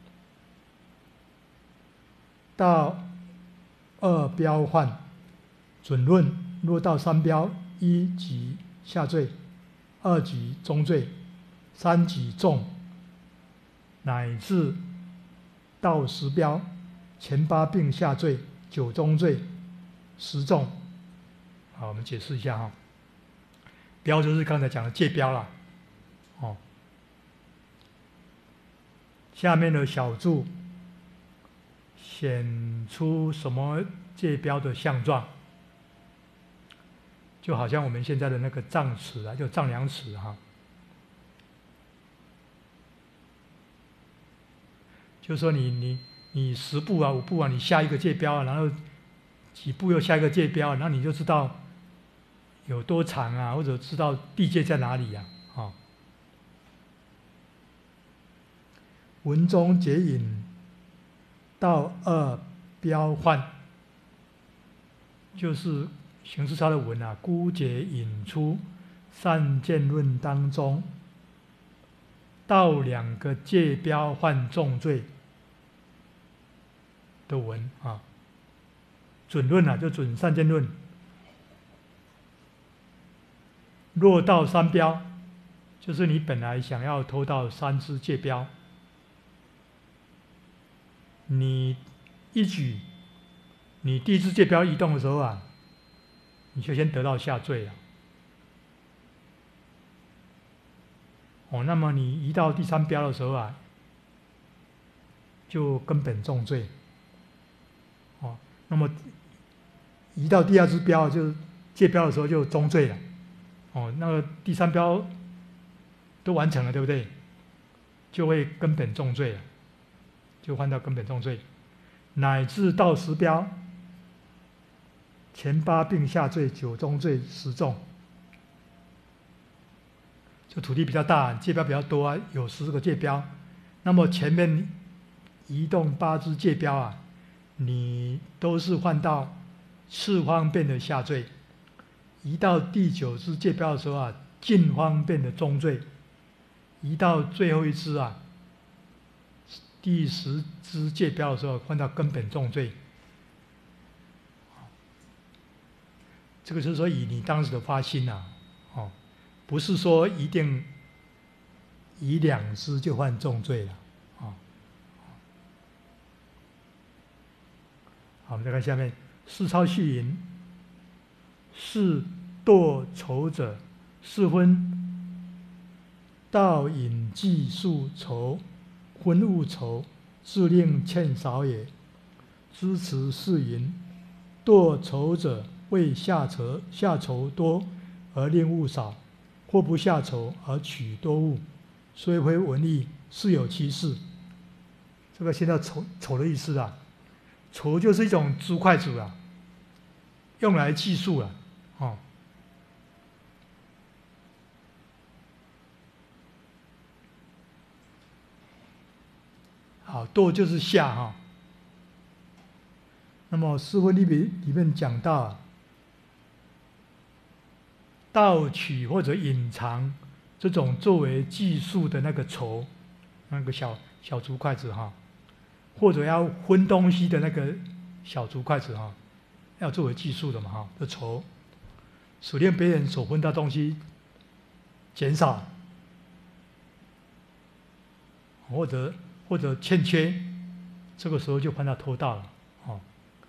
到二标犯准论，若到三标，一级下罪，二级中罪，三级重，乃至到十标，前八并下罪，九中罪，十重。好，我们解释一下哈。标就是刚才讲的界标啦，哦。下面的小注显出什么界标的相状，就好像我们现在的那个丈尺啊，就丈量尺哈，就是说你你你十步啊五步啊，你下一个界标啊，然后几步又下一个界标，然后你就知道有多长啊，或者知道地界在哪里呀、啊，哦。文中结引到二标换，就是形式上的文啊，孤结引出善见论当中，到两个界标犯重罪的文啊，准论啊，就准善见论。若到三标，就是你本来想要偷到三支界标，你一举，你第一支界标移动的时候啊，你就先得到下坠了。哦，那么你移到第三标的时候啊，就根本重罪。哦，那么移到第二支标，就是界标的时候就中罪了。哦，那个第三标都完成了，对不对？就会根本重罪了，就犯到根本重罪，乃至到十标，前八并下罪，九中罪，十重。就土地比较大，界标比较多啊，有十个界标，那么前面移动八支界标啊，你都是犯到次方便的下罪。移到第九支界标的时候啊，近方便的中罪；移到最后一支啊，第十支界标的时候，犯到根本重罪。这个就是说，以你当时的发心啊，哦，不是说一定移两支就犯重罪了，啊。好，我们再看下面，四超序云：是堕仇者，是分盗引计数仇、昏物仇，自令欠少也。支持是云：堕仇者，为下仇下仇多而令物少，或不下仇而取多物，虽非文义，是有其事。这个现在仇仇的意思啊，仇就是一种竹筷子啊，用来计数啊，哦。好，堕就是下哈。那么四分里面里面讲到啊，盗取或者隐藏这种作为计数的那个筹，那个小小竹筷子哈，或者要分东西的那个小竹筷子哈，要作为计数的嘛哈的筹，使令别人所分到东西减少，或者或者欠缺，这个时候就判他偷盗了，哦。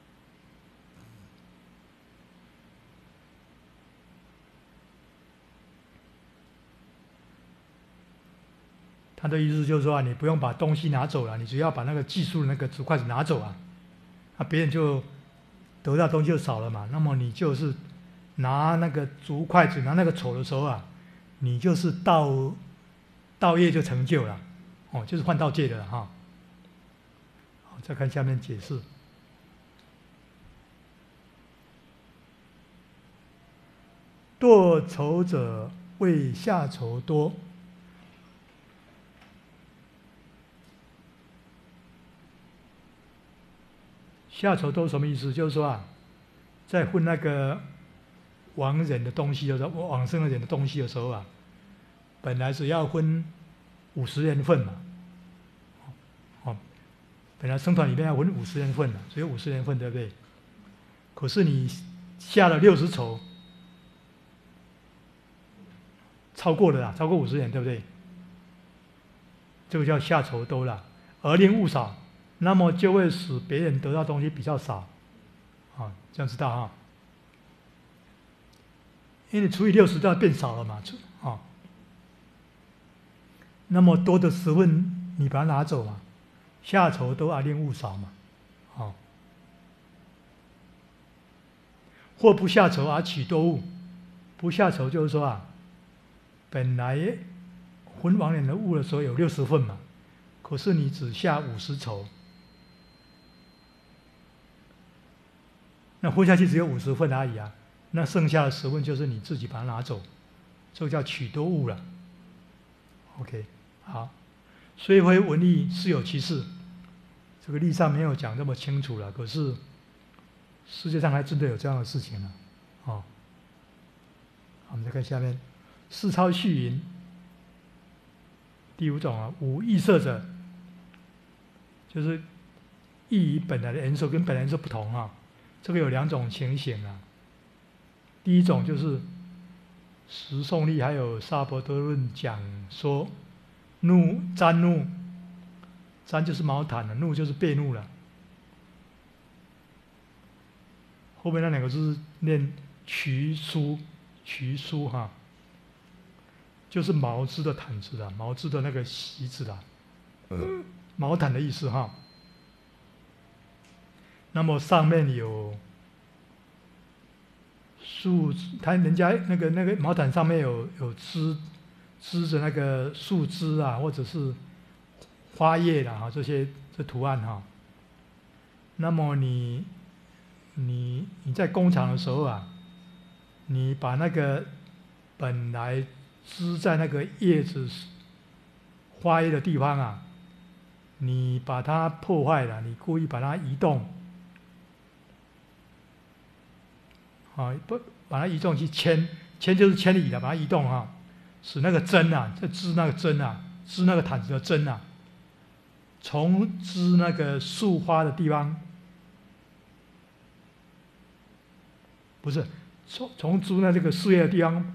他的意思就是说啊，你不用把东西拿走了，你只要把那个计数的那个竹筷子拿走啊，那别人就得到东西就少了嘛。那么你就是拿那个竹筷子拿那个丑的时候啊，你就是盗盗业就成就了，哦，就是犯盗戒的了哈。好，再看下面解释。堕仇者，为下仇多。下仇多什么意思？就是说啊，在分那个亡人的东西的时候，往生的人的东西的时候啊，本来是要分五十人份嘛，哦，本来僧团里面要分五十人份的，所以五十人份对不对？可是你下了六十仇，超过了啦，超过五十人对不对？这个叫下仇多了，而令物少。那么就会使别人得到东西比较少，啊，这样知道哈？因为你除以六十，就要变少了嘛，啊。那么多的十份，你把它拿走嘛，下仇都而令物少嘛，啊。或不下仇而取多物，不下仇就是说啊，本来分亡人的物的时候有六十份嘛，可是你只下五十仇。那分下去只有五十份而已啊，那剩下的十份就是你自己把它拿走，这个叫取多物了。OK， 好，虽非文义，是有其事。这个例上没有讲这么清楚了，可是世界上还真的有这样的事情了，哦。我们再看下面， 视超序云。第五种啊，无异色者，就是异于本来的颜色跟本来颜色不同啊。这个有两种情形啊。第一种就是石颂律还有萨婆多论讲说，怒瞻怒，瞻就是毛毯了，怒就是被怒了。后面那两个字念瞿舒，瞿舒哈，就是毛织的毯子啦，毛织的那个席子啦，嗯、毛毯的意思哈。那么上面有树，它人家那个那个毛毯上面有有织织着那个树枝啊，或者是花叶啦哈，这些这图案哈。那么你。你你在工厂的时候啊，你把那个本来织在那个叶子、花叶的地方啊，你把它破坏了，你故意把它移动，啊，不把它移动去牵，牵就是千里的，把它移动啊，使那个针啊，在织那个针啊，织那个毯子的针啊，从织那个树花的地方。不是从从租那这个树叶的地方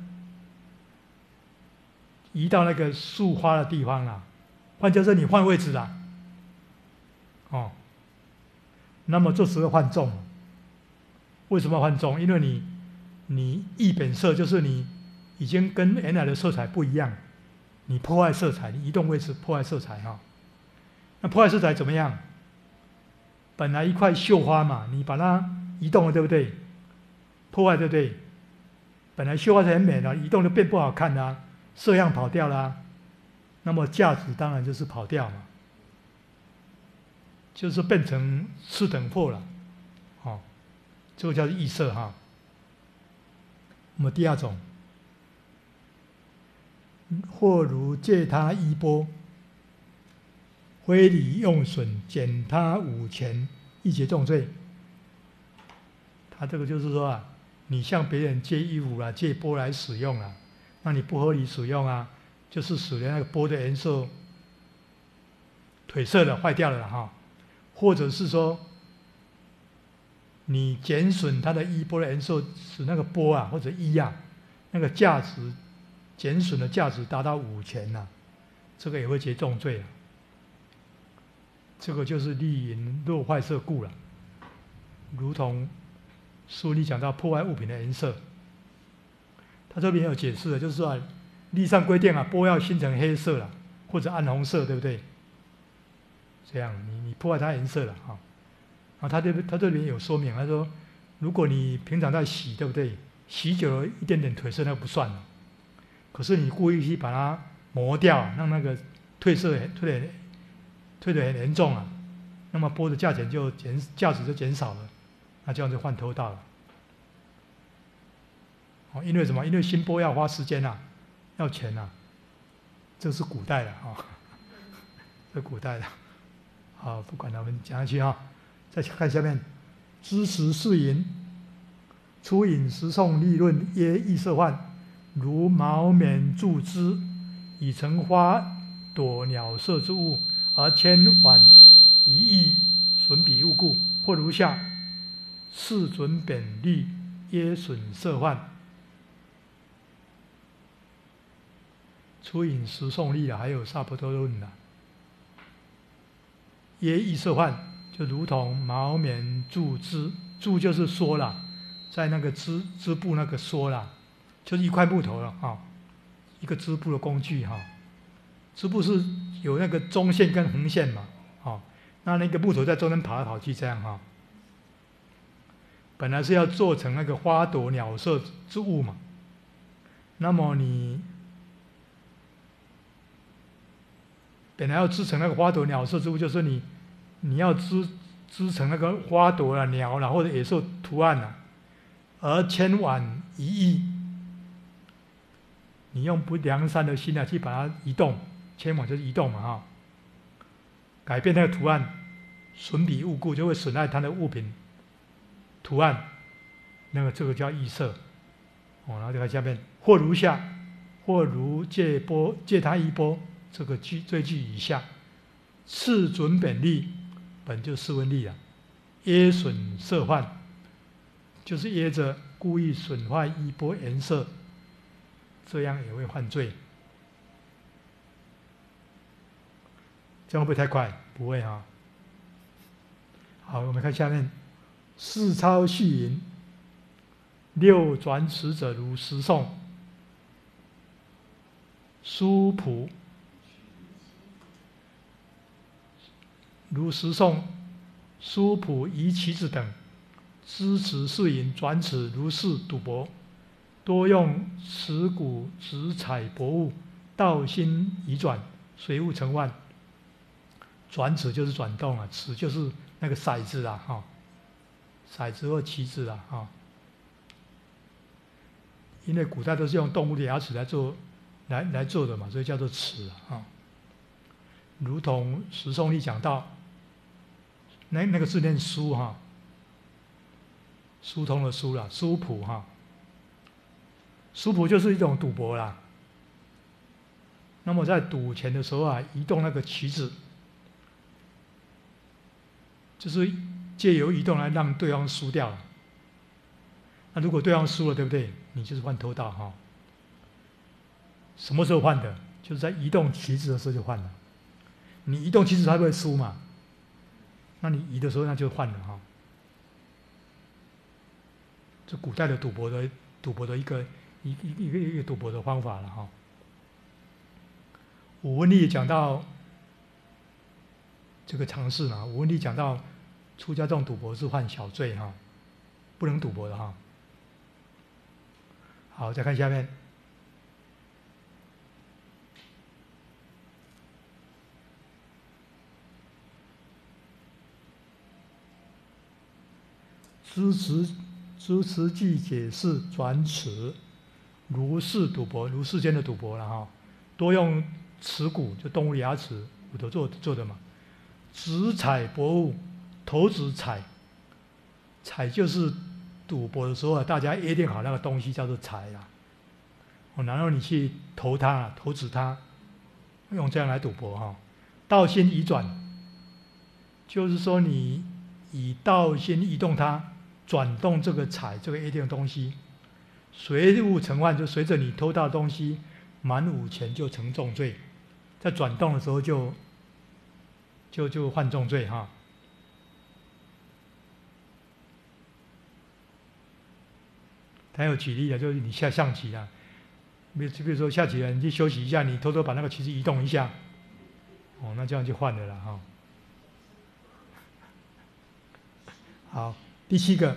移到那个树花的地方了，换句话说，你换位置了，哦，那么这时候换重，为什么要换重？因为你你异本色，就是你已经跟原来的色彩不一样，你破坏色彩，你移动位置破坏色彩哈、哦。那破坏色彩怎么样？本来一块绣花嘛，你把它移动了，对不对？破坏对不对？本来绣花是很美的，移动就变不好看啦、啊，色样跑掉啦、啊，那么价值当然就是跑掉嘛，就是变成次等货了，哦，这个叫异色哈。那么第二种，或如借他衣钵，非礼用损，减他五钱，一节重罪。他这个就是说啊。你向别人借衣服啦、借钵来使用啦，那你不合理使用啊，就是使得那个钵的颜色褪色了、坏掉了哈，或者是说你减损它的衣钵的颜色，使那个钵啊或者衣啊那个价值减损的价值达到五钱呐、啊，这个也会结重罪啊。这个就是利淫若坏色故了，如同。书里讲到破坏物品的颜色，他这边有解释的，就是说、啊，例上规定啊，钵要熏成黑色了，或者暗红色，对不对？这样，你你破坏它颜色了啊。然后他这边他这边有说明，他说，如果你平常在洗，对不对？洗久了一点点褪色那个不算了，可是你故意去把它磨掉，让那个褪色褪的褪得很严重啊，那么钵的价钱就减价值就减少了。那这样就换偷盗了，哦，因为什么？因为新钵要花时间啊，要钱啊，这是古代的啊、哦，这古代的，好，不管了，我们讲下去啊，再看下面，知时是淫，初饮食诵立论曰异色幻，如毛冕柱枝，已成花朵鸟色之物，而千碗一亿，损彼物故，或如下。世准本律耶损色幻，初引十诵律的，还有萨婆多论的，耶异色幻，就如同毛棉柱枝，柱就是梭啦，在那个织织布那个梭啦，就是一块木头了啊、哦，一个织布的工具哈、哦，织布是有那个中线跟横线嘛，哦，那那个木头在中间跑来跑去这样哈。哦本来是要做成那个花朵鸟色之物嘛，那么你本来要织成那个花朵鸟色之物，就是你你要织织成那个花朵啦、鸟啦或者野兽图案啦，而千碗一亿，你用不良善的心啊去把它移动，千碗就是移动嘛哈，改变那个图案，损彼物故，就会损害它的物品。图案，那个这个叫异色，哦，然后就看下面，或如下， 或如借拨借他衣钵，这个句罪句以下，次准本例，本就斯文例了，揶损色患，就是揶着故意损坏衣钵颜色，这样也会犯罪。这样会不会太快？不会哈。好，我们看下面，四抄序云：六转词者如诗颂、书谱，如诗颂、书谱、仪棋子等，支持是引转词如是赌博，多用持古直采博物，道心移转，随物成万。转子就是转动啊，子就是那个骰子啊，哈、哦，骰子或棋子啊，哈、哦。因为古代都是用动物的牙齿来做，来来做的嘛，所以叫做齿啊、哦。如同石颂里讲到，那那个字念书哈，疏通的疏啦，书谱哈，书谱就是一种赌博啦。那么在赌钱的时候啊，移动那个棋子。就是借由移动来让对方输掉了。那如果对方输了，对不对？你就是换偷盗哈、哦。什么时候换的？就是在移动棋子的时候就换了。你移动棋子才不会输嘛。那你移的时候那就换了哈、哦。这古代的赌博的赌博的一个一一一个一个赌博的方法了哈、哦。武文丽讲到这个常识嘛，武文丽讲到。出家这种赌博是犯小罪哈，不能赌博的哈。好，再看下面，支持支持记解释转词，如是赌博，如世间的赌博了哈，多用齿骨，就动物牙齿骨头做做的嘛，直采博物。投掷彩，彩就是赌博的时候啊，大家约定好那个东西叫做彩啊，哦，然后你去投它，投掷它，用这样来赌博哈。道心移转，就是说你以道心移动它，转动这个彩这个约定的东西，随物成万，就随着你偷到的东西满五钱就成重罪，在转动的时候就就就犯重罪哈。他有举例的，就是你下象棋啊，比比如说下棋啊，你去休息一下，你偷偷把那个棋子移动一下，哦，那这样就换了啦哈、哦。好，第七个，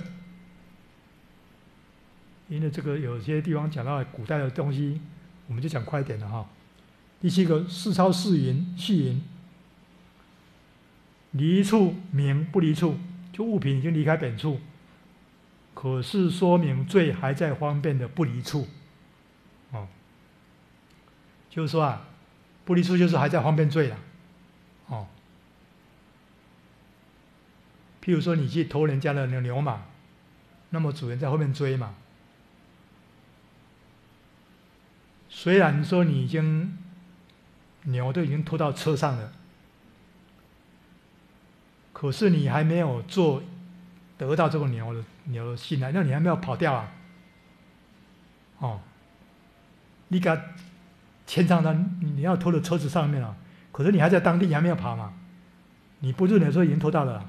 因为这个有些地方讲到古代的东西，我们就讲快一点了哈、哦。第七个，四抄四云序云，离处名不离处，就物品已经离开本处。可是说明罪还在方便的不离处，哦，就是说啊，不离处就是还在方便罪了，哦。譬如说你去偷人家的牛马，那么主人在后面追嘛，虽然说你已经牛都已经拖到车上了，可是你还没有做得到这个牛的。牛的信赖，那你还没有跑掉啊？哦，你给他牵上他，你要拖到车子上面了，可是你还在当地，还没有跑嘛？你不入的时候已经拖到了。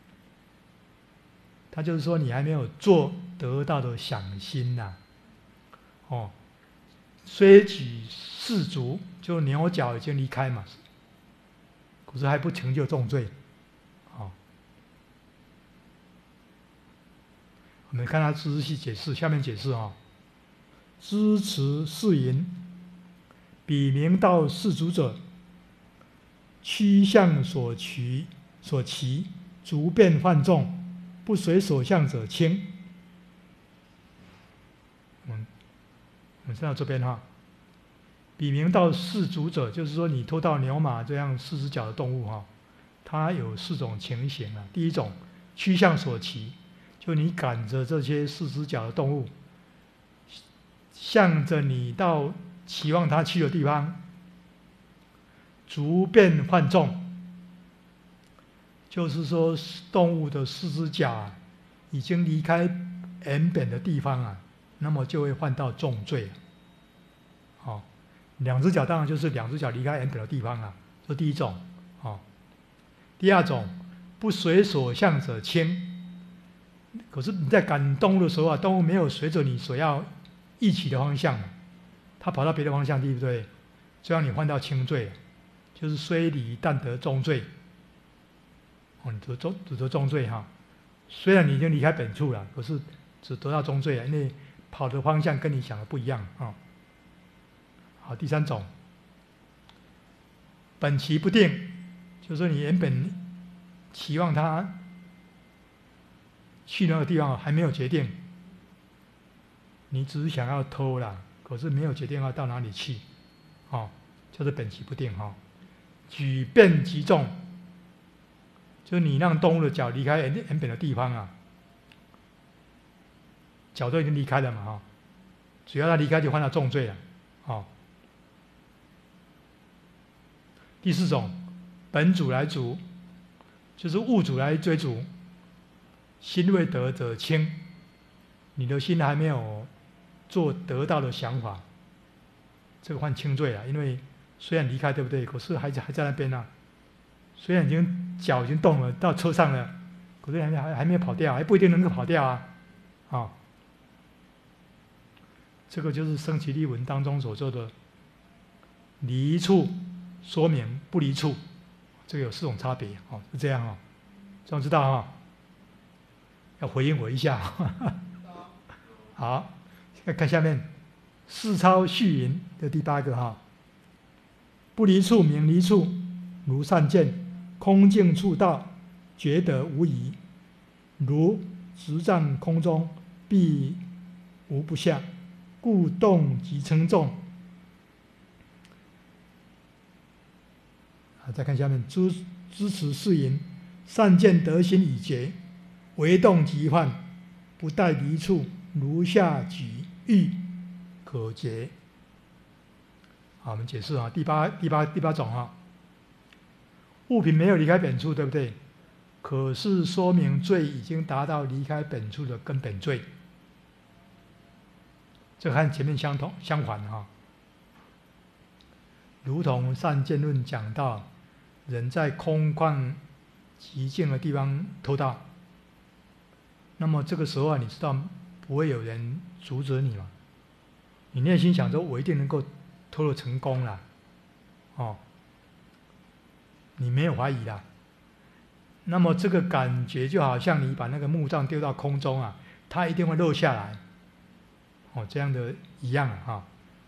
他就是说你还没有做得到的享心呐、啊，哦，虽举四足，就牛角已经离开嘛，可是还不成就重罪。我们看他支持解释，下面解释啊，支持是云，彼明道士主者，趋向所趋所骑，逐变犯众，不随所向者轻。我们我们看到这边哈，彼明道士主者，就是说你偷盗牛马这样四只脚的动物哈，它有四种情形啊。第一种，趋向所骑。就你赶着这些四只脚的动物，向着你到期望他去的地方，逐变换重，就是说动物的四只脚啊，已经离开原本的地方啊，那么就会犯到重罪。好、哦，两只脚当然就是两只脚离开原本的地方啊，这第一种。哦，第二种，不随所向者轻。可是你在赶动物的时候啊，动物没有随着你所要一起的方向，它跑到别的方向，对不对？这样你犯到轻罪，就是虽礼但得重罪。哦，你得重只得重罪哈。虽然你已经离开本处了，可是只得到重罪了，因为跑的方向跟你想的不一样啊。好，第三种，本期不定，就是说你原本期望他去那个地方还没有决定，你只是想要偷啦，可是没有决定要到哪里去，哦，就是本期不定哈、哦。举变即重，就是你让动物的脚离开原原本的地方啊，脚都已经离开了嘛哈、哦，只要它离开就犯了重罪了，哦。第四种，本主来逐，就是物主来追逐。心未得者轻，你的心还没有做得到的想法，这个犯轻罪了。因为虽然离开，对不对？可是还还在那边啊。虽然已经脚已经动了，到车上了，可是还还还没有跑掉，还不一定能够跑掉啊！啊、哦，这个就是升起立文当中所说的离处说明不离处，这个有四种差别哦，是这样哦，这样知道哈、哦。要回应我一下，好，看下面四超序云的第八个哈，不离处名离处，如善见，空境处道，觉得无疑，如直障空中，必无不下，故动即称重。啊，再看下面支支持是云，善见得心已决。为动即犯，不待离处，如下举喻可决。好，我们解释啊，第八、第八、第八种啊，物品没有离开本处，对不对？可是说明罪已经达到离开本处的根本罪，这和前面相同相反哈、啊。如同善见论讲到，人在空旷寂静的地方偷盗。那么这个时候啊，你知道不会有人阻止你嘛？你内心想说，我一定能够偷得成功啦，哦，你没有怀疑啦。那么这个感觉就好像你把那个木杖丢到空中啊，它一定会落下来，哦，这样的一样啊，哈。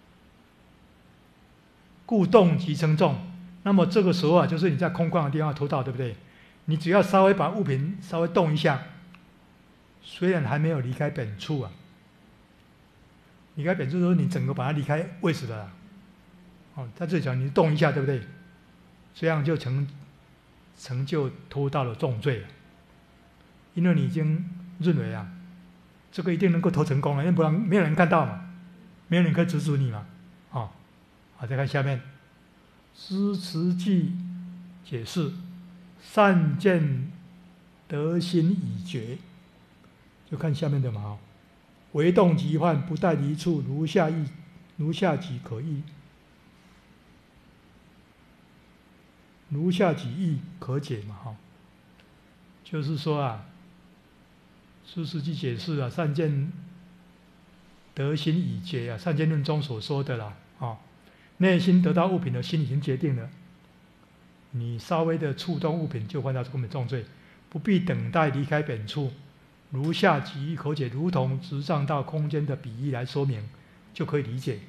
故动即称重。那么这个时候啊，就是你在空旷的地方偷盗，对不对？你只要稍微把物品稍微动一下。虽然还没有离开本处啊，离开本处的时候，你整个把它离开位置的啦。哦，在这里讲，你动一下，对不对？这样就成成就偷盗的重罪了，因为你已经认为啊，这个一定能够偷成功了，因为不然没有人看到嘛，没有人可以指使你嘛。哦，好，再看下面，支持记解释，善见得心已决。就看下面的嘛，为动即犯，不待离处，如下意，如下即可议，如下即意可解嘛，哈，就是说啊，是实际解释啊，善见得心已决啊，善见论中所说的啦，啊，内心得到物品的心已经决定了，你稍微的触动物品就犯到根本重罪，不必等待离开本处。如下即意可解，如同直上到空间的比喻来说明，就可以理解。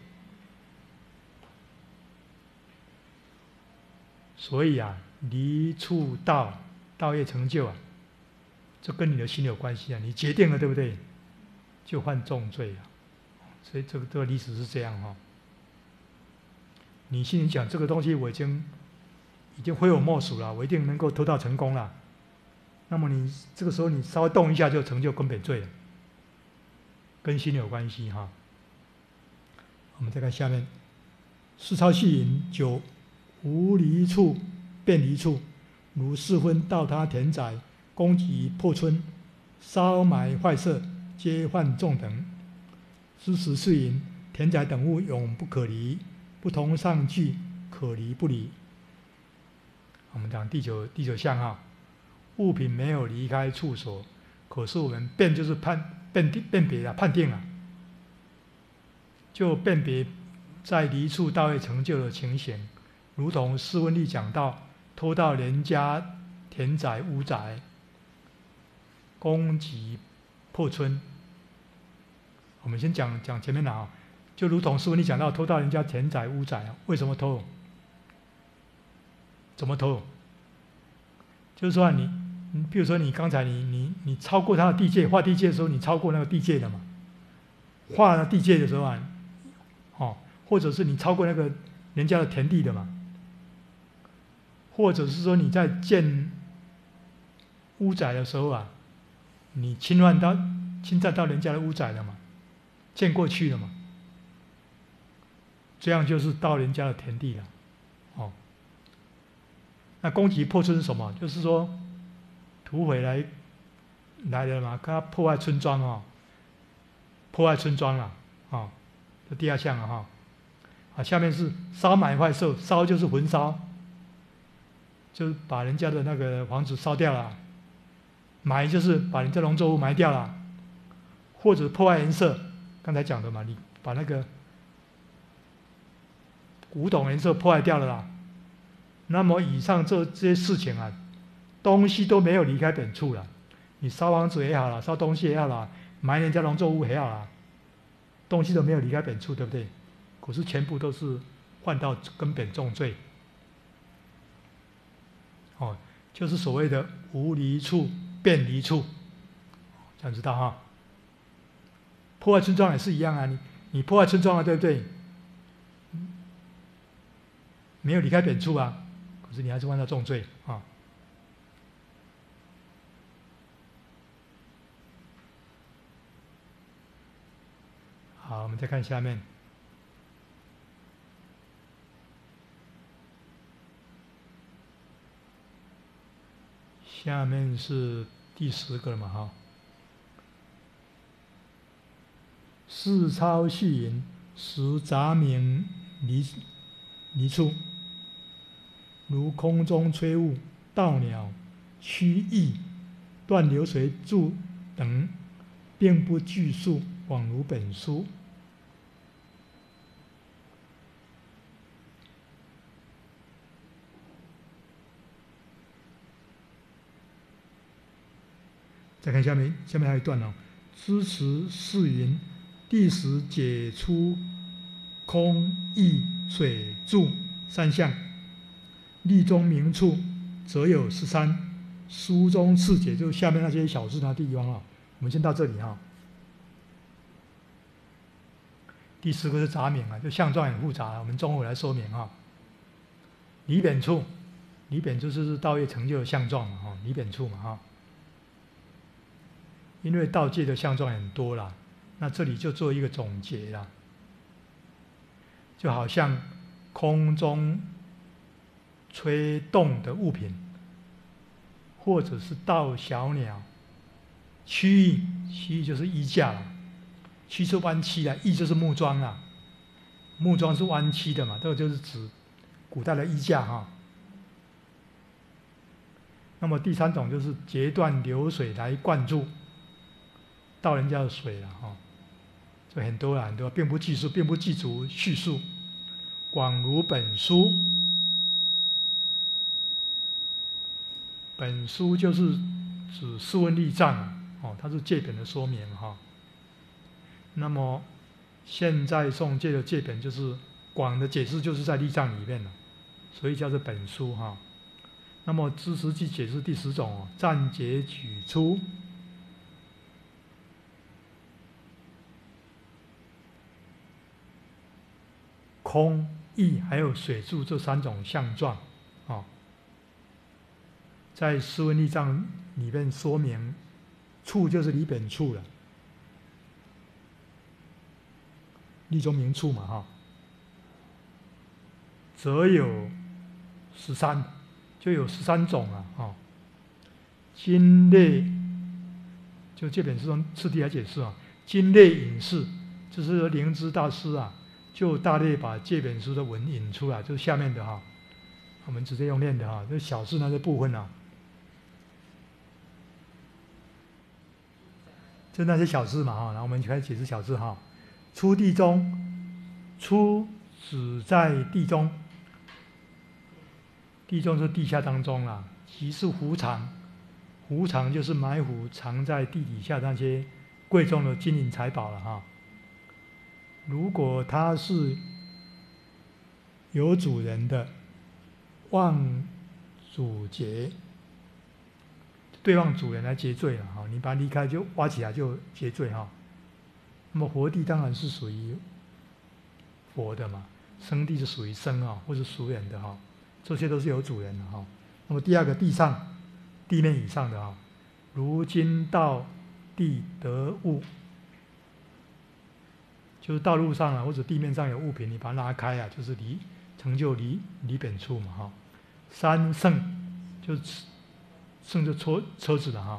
所以啊，离处道，道业成就啊，这跟你的心有关系啊。你决定了，对不对？就犯重罪了。所以这个这个历史是这样哈、哦。你心里想这个东西我已经已经非我莫属了，我一定能够偷盗成功了。那么你这个时候你稍微动一下就成就根本罪了，跟心有关系哈。我们再看下面， 四超细引，九无离处，便离处，如四分盗他田宅，攻击破村，烧埋坏舍，皆犯众等。知十是引，田宅等物永不可离，不同上句，可离不离。我们讲第九第九项哈，物品没有离开处所，可是我们辨就是判辨辨别了判定了，就辨别在离处到位成就的情形，如同释文例讲到偷盗人家田宅屋宅，攻击破村。我们先讲讲前面的啊，就如同释文例讲到偷盗人家田宅屋宅，为什么偷？怎么偷？就是说你，你比如说你刚才你你你超过他的地界，划地界的时候，你超过那个地界的嘛。划了地界的时候啊，哦，或者是你超过那个人家的田地的嘛，或者是说你在建屋宅的时候啊，你侵犯到侵占到人家的屋宅了嘛，建过去了嘛，这样就是到人家的田地了，哦。那攻击破村是什么？就是说，土匪来来了嘛，他破坏村庄哦，破坏村庄了，啊，这第二项了哈。啊，下面是烧埋坏舍，烧就是焚烧，就是把人家的那个房子烧掉了；埋就是把人家农作物埋掉了，或者破坏颜色，刚才讲的嘛，你把那个古董颜色破坏掉了啦。那么以上这这些事情啊，东西都没有离开本处了。你烧房子也好了，烧东西也好了，埋人家农作物也好了，东西都没有离开本处，对不对？可是全部都是犯到根本重罪。哦，就是所谓的无离处、便离处，这样知道哈？破坏村庄也是一样啊，你你破坏村庄了，对不对？没有离开本处啊。可是你还是犯到重罪啊！好，我们再看下面。下面是第十个了嘛？哈。四超细引，使杂名离离处。如空中吹雾、盗鸟、驱役、断流水柱等，并不具数，广如本书。再看下面，下面还有一段哦，支持四云，第十解出空、意、水、柱三项。例中明处则有十三，书中次解就是下面那些小字的地方啊。我们先到这里哈。第十个是杂名啊，就象状很复杂，我们综合来说明哈。离本处，离本就是道业成就的象状嘛哈，离本处嘛哈。因为道界的象状很多啦，那这里就做一个总结啦，就好像空中吹动的物品，或者是盗小鸟，曲翼，曲翼就是衣架啦，曲是弯曲的，翼就是木桩啦，木桩是弯曲的嘛，这个就是指古代的衣架哈。那么第三种就是截断流水来灌注，盗人家的水了哈，这很多了很多，并不记述，并不记足叙述，广如本书。本书就是指《释问立藏》啊，哦，它是戒本的说明哈。那么现在诵戒的戒本就是广的解释，就是在立藏里面了，所以叫做本书哈。那么知识记解释第十种哦，暂解举出空、意还有水柱这三种相状啊。在《释问立藏》里面说明，处就是离本处了，立中明处嘛哈。 则有十三，就有十三种啊。哦，经类就这本书中次第来解释啊，经类引释，就是灵芝大师啊，就大略把这本书的文引出来，就是下面的哈、啊，我们直接用念的哈、啊，就小字那些部分啊，就那些小字嘛哈、啊，然后我们开始解释小字哈、啊，出地中，出只在地中，地中是地下当中啦，即是湖藏。湖藏就是埋伏藏在地底下那些贵重的金银财宝了哈。如果它是有主人的，望主劫，对望主人来结罪了哈。你把它离开就挖起来就结罪哈。那么活地当然是属于佛的嘛，生地是属于生啊，或是属人的哈，这些都是有主人的哈。那么第二个地上。地面以上的啊，如今到地得物，就是道路上啊或者地面上有物品，你把它拉开啊，就是离成就离离本处嘛哈。三圣就是圣就车车子的哈。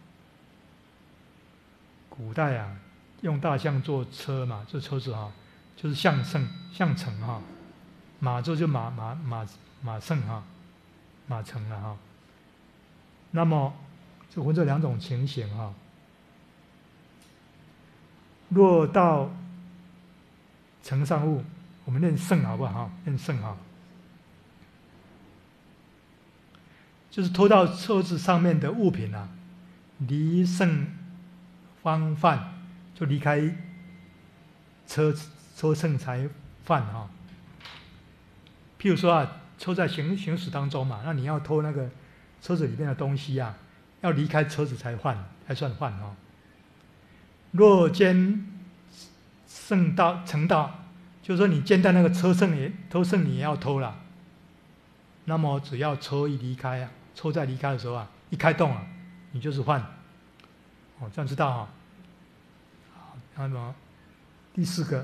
古代啊用大象做车嘛，这车子哈就是象圣象乘哈，马这就马马马马圣哈，马乘了哈。那么就分这两种情形哈。若到乘上物，我们念圣好不好？念圣哈，就是拖到车子上面的物品啊，离圣方犯，就离开车车圣才犯哈。譬如说啊，车在行行驶当中嘛，那你要拖那个车子里面的东西啊，要离开车子才换，才算换哦。若兼圣道成道，就是说你见到那个车圣也车圣你也要偷了。那么只要车一离开啊，车在离开的时候啊，一开动啊，你就是换。哦，这样知道哈、哦。好，那么第四个，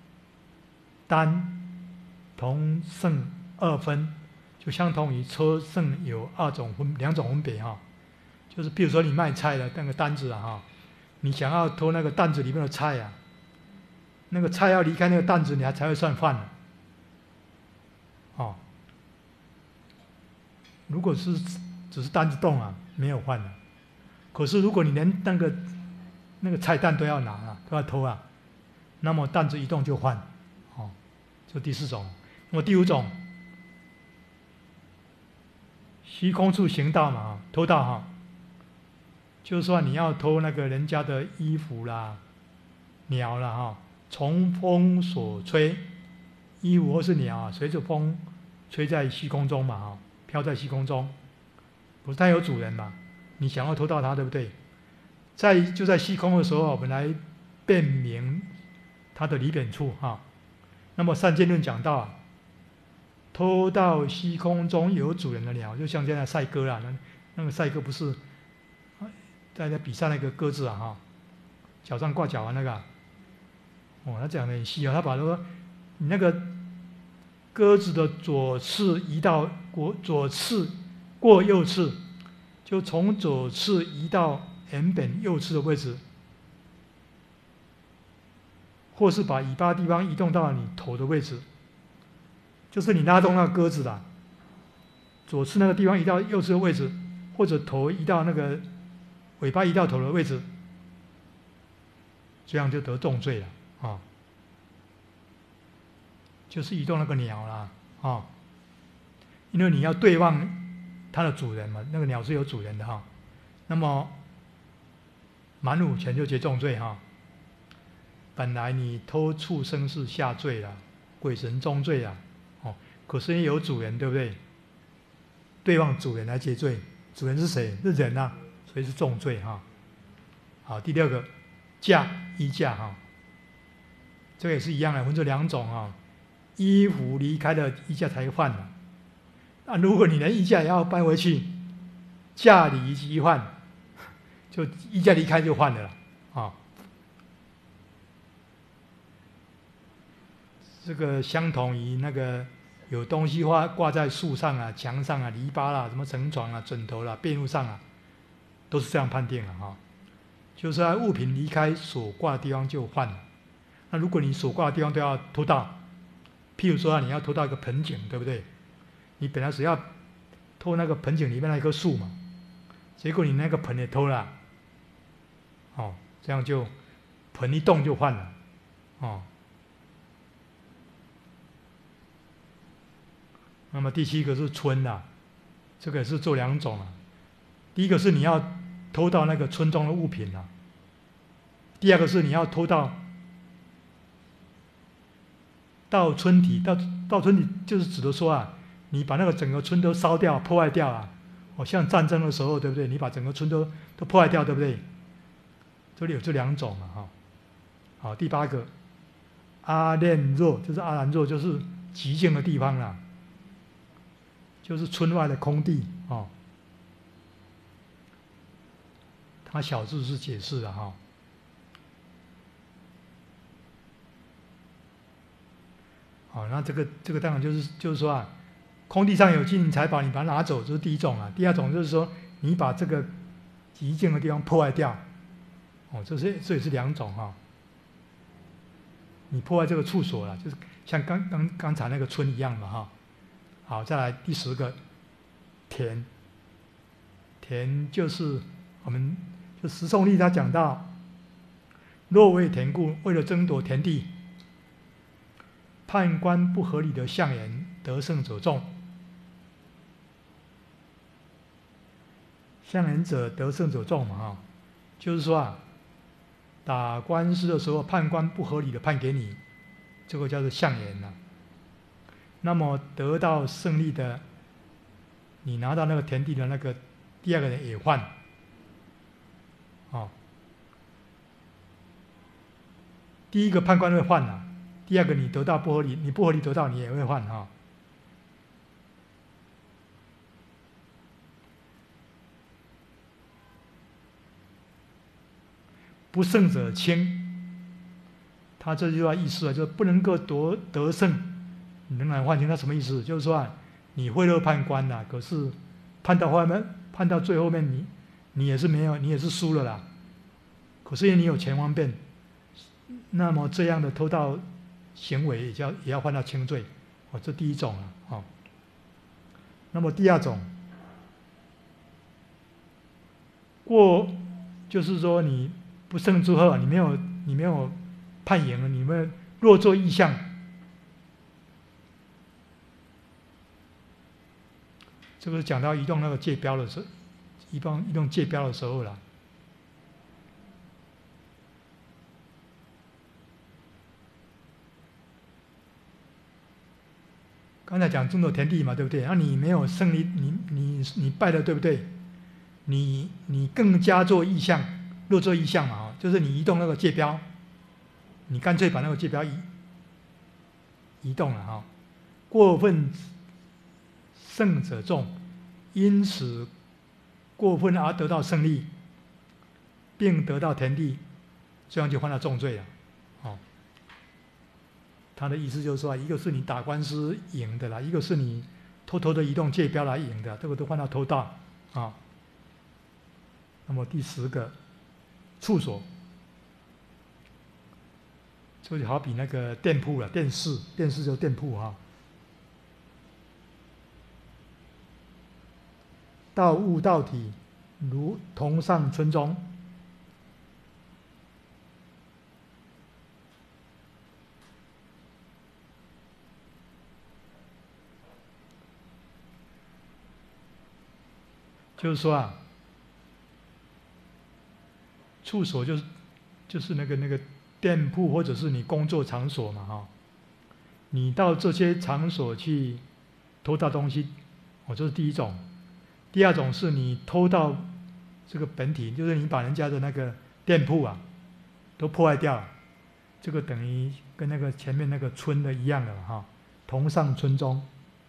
单同圣二分。就相同于车圣有二种分两种分别哈，就是比如说你卖菜的那个担子啊哈，你想要偷那个担子里面的菜啊，那个菜要离开那个担子，你还才会算饭呢。哦，如果是只是担子动啊，没有换的。可是如果你连那个那个菜担都要拿啊，都要偷啊，那么担子一动就换。哦，这第四种。那么第五种。虚空处行道嘛，偷盗哈，就算你要偷那个人家的衣服啦、鸟啦哈，从风所吹，衣服或是鸟啊，随着风吹在虚空中嘛哈，飘在虚空中，不是它有主人嘛？你想要偷盗它，对不对？在就在虚空的时候，本来辨明它的离本处哈。那么善见论讲到啊。偷到虚空中有主人的鸟，就像现在赛鸽啦，那那个赛鸽不是在那比赛那个鸽子啊哈，脚上挂脚啊那个，哦，他讲的很细啊，他把那个你那个鸽子的左翅移到过左翅过右翅，就从左翅移到原本右翅的位置，或是把尾巴地方移动到你头的位置。就是你拉动那个鸽子啦，左翅那个地方移到右翅的位置，或者头移到那个尾巴移到头的位置，这样就得重罪了啊、哦！就是移动那个鸟啦啊、哦，因为你要对望它的主人嘛，那个鸟是有主人的哈、哦。那么满五前就结重罪哈、哦。本来你偷畜生是下罪了，鬼神重罪了。可是也有主人，对不对？对望主人来结罪，主人是谁？是人啊，所以是重罪哈。好，第六个，价衣价哈，这个也是一样的，分这两种啊。衣服离开了衣架才换的，那如果你连衣架也要搬回去，价离即换，就衣架离开就换的了啊。这个相同于那个有东西挂挂在树上啊、墙上啊、篱笆啦、什么绳床啊、枕头啦、被褥上啊，都是这样判定了哈。就是说物品离开所挂的地方就换了。那如果你所挂的地方都要偷到，譬如说你要偷到一个盆景，对不对？你本来是要偷那个盆景里面那一棵树嘛，结果你那个盆也偷了，哦，这样就盆一动就换了，哦。那么第七个是村啦、啊，这个也是做两种啊。第一个是你要偷到那个村中的物品啊，第二个是你要偷到到村体，到到村体就是指的说啊，你把那个整个村都烧掉、破坏掉啊。哦，像战争的时候，对不对？你把整个村都都破坏掉，对不对？这里有这两种啊，哈。好，第八个阿练若，就是阿兰若，就是寂静的地方啦。就是村外的空地哦，他小字是解释的哈、哦。好，那这个这个当然就是就是说啊，空地上有金银财宝，你把它拿走，这是第一种啊。第二种就是说，你把这个寂静的地方破坏掉，哦，这是这也是两种哈、哦。你破坏这个处所了，就是像刚刚刚才那个村一样嘛哈、哦。好，再来第十个。田，田就是我们就石颂立他讲到，若为田故，为了争夺田地，判官不合理的相言，得胜者众。相言者得胜者众嘛哈，就是说啊，打官司的时候，判官不合理的判给你，这个叫做相言呐。那么得到胜利的。你拿到那个田地的那个第二个人也换，哦，第一个判官会换啊，第二个你得到不合理，你不合理得到你也会换哈、哦。不胜者轻，他这句话意思啊，就是不能够夺得胜，你仍然换清，他什么意思？就是说啊。你贿赂判官啦，可是判到后面，判到最后面你，你也是没有，你也是输了啦。可是因为你有钱方便，那么这样的偷盗行为也要也要判到轻罪，哦，这第一种啊，哦。那么第二种，过就是说你不胜之后，你没有你没有判赢了，你们若作意象。这个是讲到移动那个界标的时候，移动移动界标的时候了。刚才讲争夺田地嘛，对不对？那、啊、你没有胜利，你你你败了，对不对？你你更加做意象，若做意象嘛，哦，就是你移动那个界标，你干脆把那个界标移移动了哈、哦。过分胜者众。因此，过分而得到胜利，并得到田地，这样就犯了重罪了。哦，他的意思就是说，一个是你打官司赢的啦，一个是你偷偷的移动界标来赢的，这个都犯到偷盗啊、哦。那么第十个，处所，这就好比那个店铺了，电视，电视就是店铺哈、哦。道物道体，如同上村中。就是说啊，处所就是就是那个那个店铺或者是你工作场所嘛哈。你到这些场所去偷盗东西，哦，这是第一种。第二种是你偷盗这个本体，就是你把人家的那个店铺啊都破坏掉了，这个等于跟那个前面那个村的一样的哈，同上村中。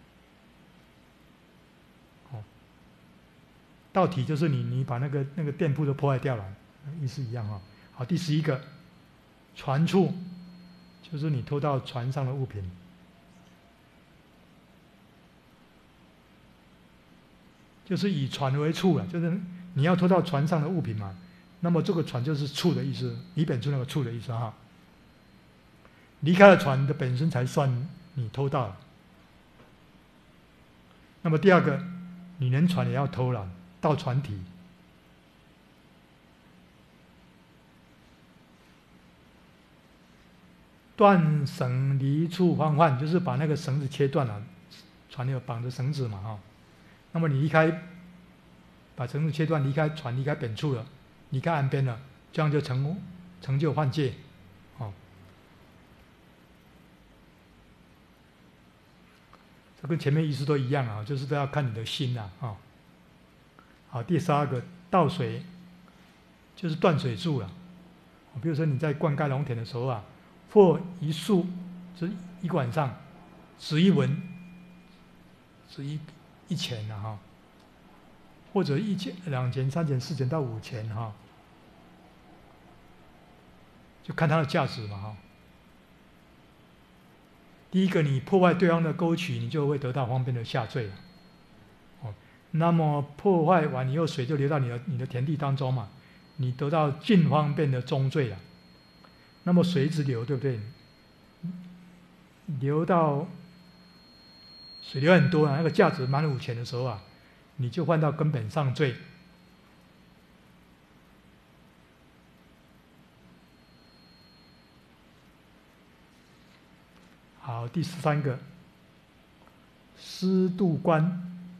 哦，盗体就是你你把那个那个店铺都破坏掉了，意思一样哈。好，第十一个，船处，就是你偷到船上的物品。 就是以船为处了，就是你要偷到船上的物品嘛。那么这个船就是处的意思，离本处那个处的意思哈。离开了船的本身才算你偷到了。那么第二个，你连船也要偷了，到船体。断绳离处方换，就是把那个绳子切断了，船有绑着绳子嘛哈。那么你离开，把绳子切断，离开船，离开本处了，离开岸边了，这样就成成就换戒，哦。这跟前面意思都一样啊，就是都要看你的心呐，啊。好，第十二个倒水，就是断水柱了。比如说你在灌溉农田的时候啊，或一束，就是一个晚上，只一文，只一一钱了哈，或者一钱、两钱、三钱、四钱到五钱哈，就看它的价值嘛哈。第一个，你破坏对方的沟渠，你就会得到方便的下坠了。哦，那么破坏完以后，水就流到你的你的田地当中嘛，你得到尽方便的中坠了。那么水一直流，对不对？流到水流很多啊，那个价值满五钱的时候啊，你就换到根本上坠。好，第十三个，施度关，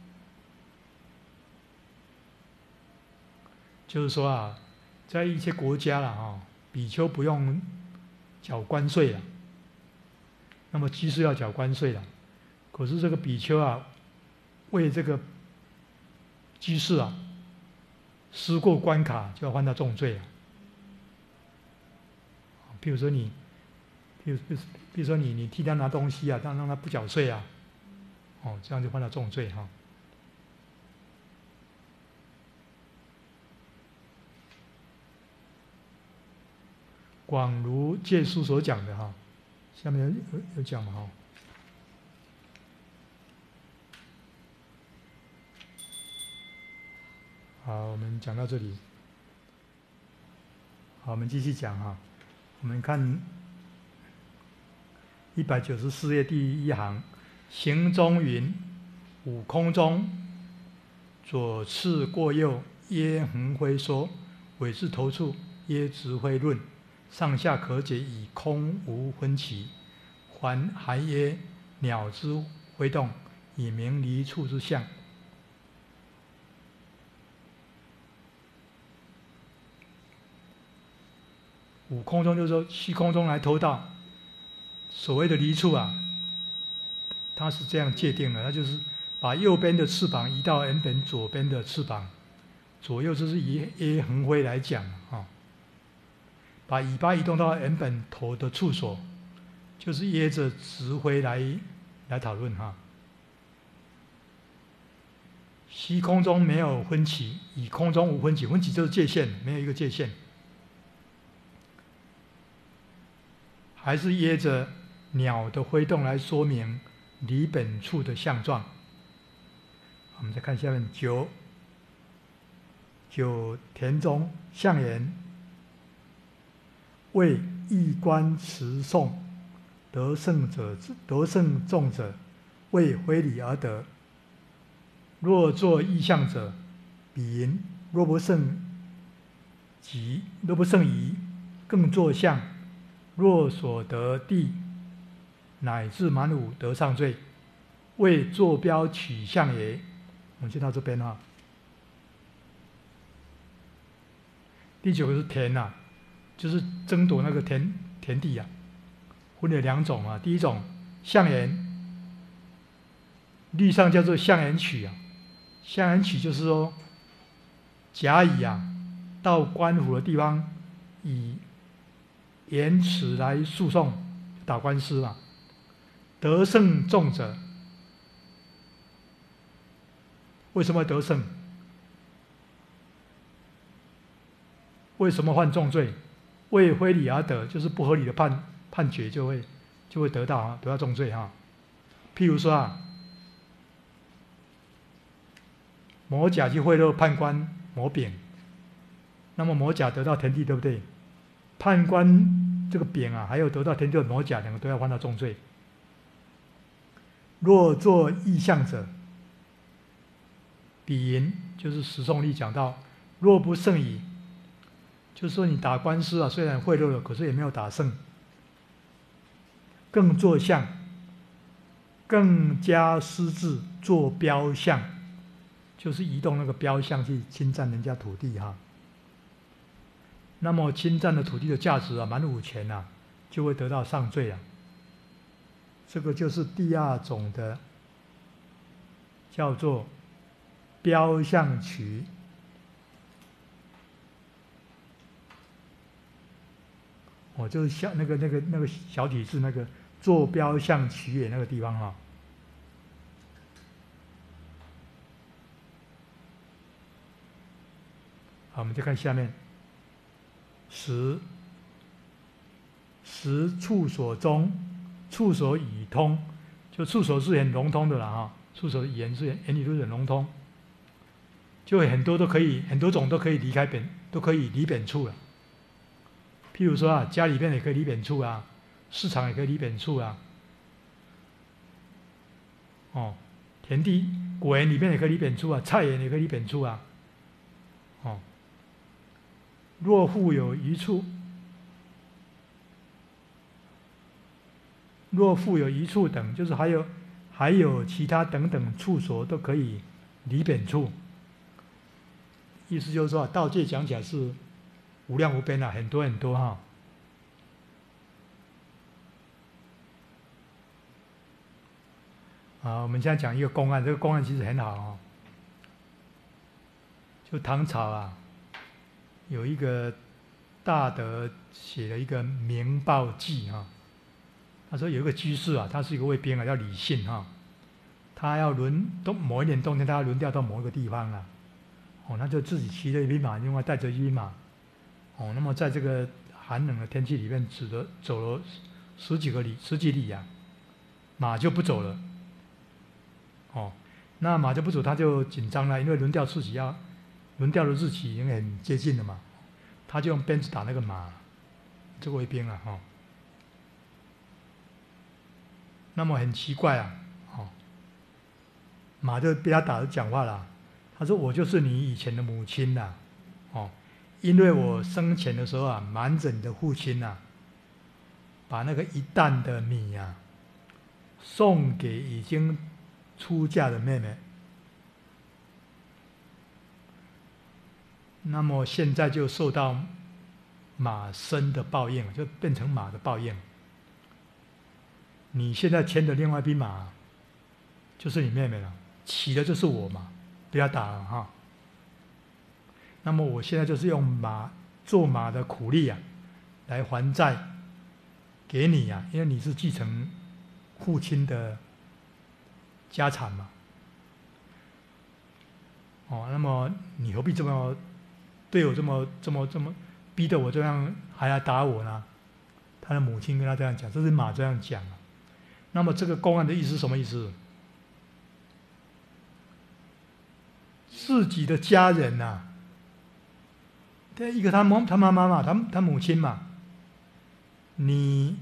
就是说啊，在一些国家了哈，比丘不用缴关税了，那么居士要缴关税了。可是这个比丘啊，为这个居士啊，失过关卡，就要换到重罪了。譬如说你，譬如譬如说你你替他拿东西啊，但让他不缴税啊，哦，这样就换到重罪哈。广如戒书所讲的哈，下面有有讲嘛哈。好，我们讲到这里。好，我们继续讲哈。我们看一百九十四页第一行，行中云：悟空中，左次过右，耶恒辉说，尾至头处，耶直辉论，上下可解，以空无分歧。还还耶鸟之挥动，以明离处之象。悟空中就是说虚空中来偷盗，所谓的离处啊，它是这样界定的，它就是把右边的翅膀移到原本左边的翅膀，左右就是以耶恒辉来讲啊，把尾巴移动到原本头的处所，就是耶着直辉来来讨论哈。虚空中没有分歧，以空中无分歧，分歧就是界限，没有一个界限。还是耶着鸟的挥动来说明离本处的相状。我们再看下面九九田中象言，为一观持诵，得胜者得胜众者，为非礼而得。若作意象者，比云：若不胜己，若不胜疑，更作相。若所得地，乃至满五得上罪，为坐标取象也。我们先到这边哈。第九个是田啊，就是争夺那个田田地啊，分了两种啊。第一种象言，律上叫做象言曲啊。象言曲就是说，甲乙啊，到官府的地方，以言辞来诉讼，打官司嘛。得胜众者，为什么得胜？为什么犯重罪？为非礼而得，就是不合理的判判决就会就会得到啊，得到重罪哈。譬如说啊， 魔甲去贿赂判官魔丙，那么魔甲得到田地，对不对？判官这个丙啊，还有得到田地的魔甲，两个都要犯到重罪。若作意象者，比银，就是史宋立讲到，若不胜矣，就是说你打官司啊，虽然贿赂了，可是也没有打胜，更作象，更加私自做标象，就是移动那个标象去侵占人家土地哈。那么侵占的土地的价值啊，满五钱啊，就会得到上罪啊。这个就是第二种的，叫做标象取。哦，就是像那个那个那个小体字那个做标象取也那个地方哈、哦。好，我们再看下面，十十处所中。处所语通，就处所是很笼通的啦哈，处所的语言是言语都是很笼通，就很多都可以，很多种都可以离开本，都可以离本处了。譬如说啊，家里面也可以离本处啊，市场也可以离本处啊，哦，田地果园里面也可以离本处啊，菜园也可以离本处啊，哦，若复有余处。若复有一处等，就是还有还有其他等等处所都可以离本处。意思就是说，道界讲起来是无量无边啊，很多很多哈。啊，我们现在讲一个公案，这个公案其实很好啊。就唐朝啊，有一个大德写了一个《明报记》啊。他说有一个居士啊，他是一个卫兵啊，叫李信哈、啊，他要轮冬某一年冬天，他要轮调到某一个地方啊，哦，他就自己骑着一匹马，另外带着一匹马，哦，那么在这个寒冷的天气里面，只得走了十几个里十几里啊，马就不走了，哦，那马就不走，他就紧张了，因为轮调自己要轮调的日期已经很接近了嘛，他就用鞭子打那个马，这个卫兵啊，哈、哦。那么很奇怪啊，哦，马就被他打着讲话了。他说：“我就是你以前的母亲呐、啊，哦，因为我生前的时候啊，瞒着你的父亲呐、啊，把那个一担的米啊，送给已经出嫁的妹妹。那么现在就受到马身的报应，就变成马的报应。你现在牵的另外一匹马，就是你妹妹了，骑的就是我嘛，不要打了哈。那么我现在就是用马做马的苦力啊，来还债给你啊，因为你是继承父亲的家产嘛。哦，那么你何必这么对我这么这么这么逼得我这样还要打我呢？他的母亲跟他这样讲，这是马这样讲啊。那么这个公案的意思是什么意思？自己的家人呐、啊，对，一个他妈他妈妈嘛，他他母亲嘛，你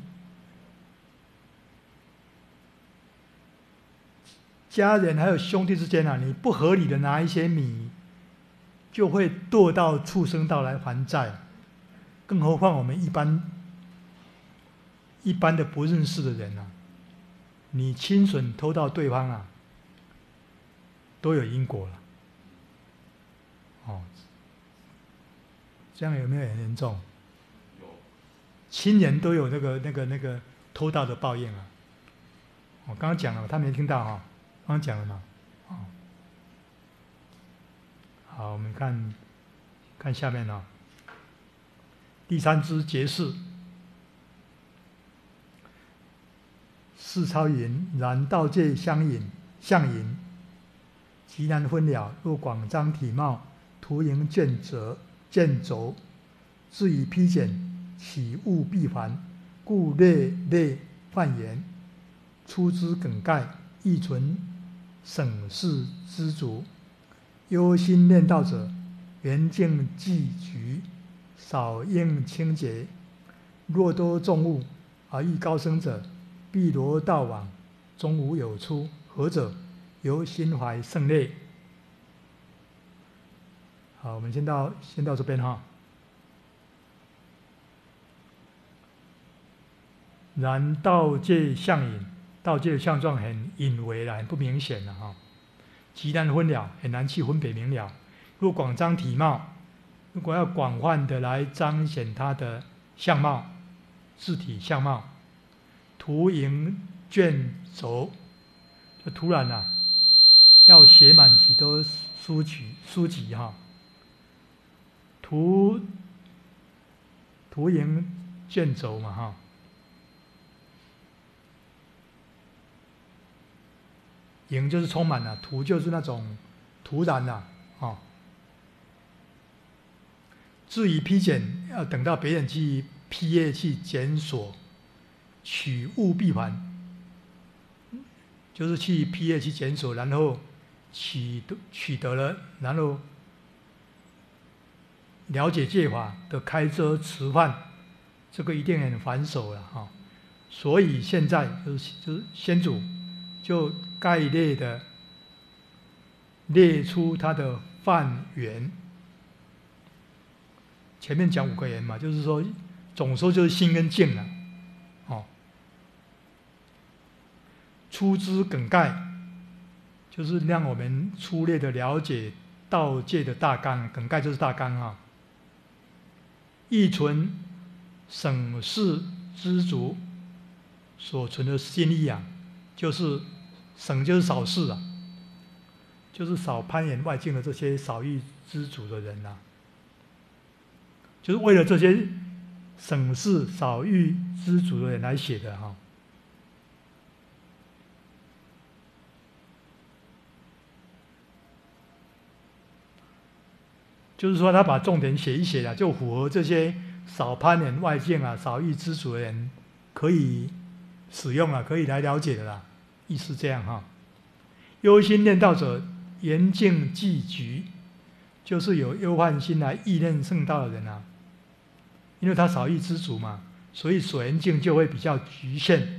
家人还有兄弟之间啊，你不合理的拿一些米，就会堕到畜生道来还债，更何况我们一般一般的不认识的人啊。你亲损偷到对方啊，都有因果了，哦，这样有没有很严重？有，亲人都有那个那个那个偷盗的报应啊。我刚刚讲了，他没听到哈、哦，刚刚讲了嘛，哦，好，我们看看下面啊、哦，第三支结释。世超云：然道界相引，相引，极难分了。若广张体貌，图形见折见轴，至以披简，起物必还，故类类换言，出之梗概，亦存省事之足。 忧心念道者，圆净寂局，少应清洁。若多众物而欲高升者，必罗道往，终无有出。何者？由心怀胜类。好，我们先到先到这边哈。然道界相隐，道界的相状很隐微了，很不明显了哈，极难分了，很难去分别明了。若广张体貌，如果要广泛的来彰显它的相貌、字体相貌，图营卷轴，就突然啊，要写满许多书籍书籍哈，图图营卷轴嘛哈。营就是充满了，土就是那种土壤了，哦。至于批检，要等到别人去批阅、去检索，取物必还，就是去批阅、去检索，然后取取得了，然后了解戒法的开遮持犯，这个一定很繁琐了哈、哦。所以现在就是就是先祖就概列的列出它的范缘，前面讲五个缘嘛，就是说总说就是心跟境了，哦。初知梗概，就是让我们粗略的了解道界的大纲，梗概就是大纲啊。亦存省事知足所存的心意啊，就是省就是少事啊，就是少攀岩外境的这些少欲知足的人啊，就是为了这些省事少欲知足的人来写的哈、啊。就是说，他把重点写一写啊，就符合这些少攀岩外境啊、少欲知足的人可以使用啊，可以来了解的啦。意思这样哈、啊。忧心念道者，严净寂局，就是有忧患心来意念圣道的人啊，因为他少欲知足嘛，所以所缘境就会比较局限。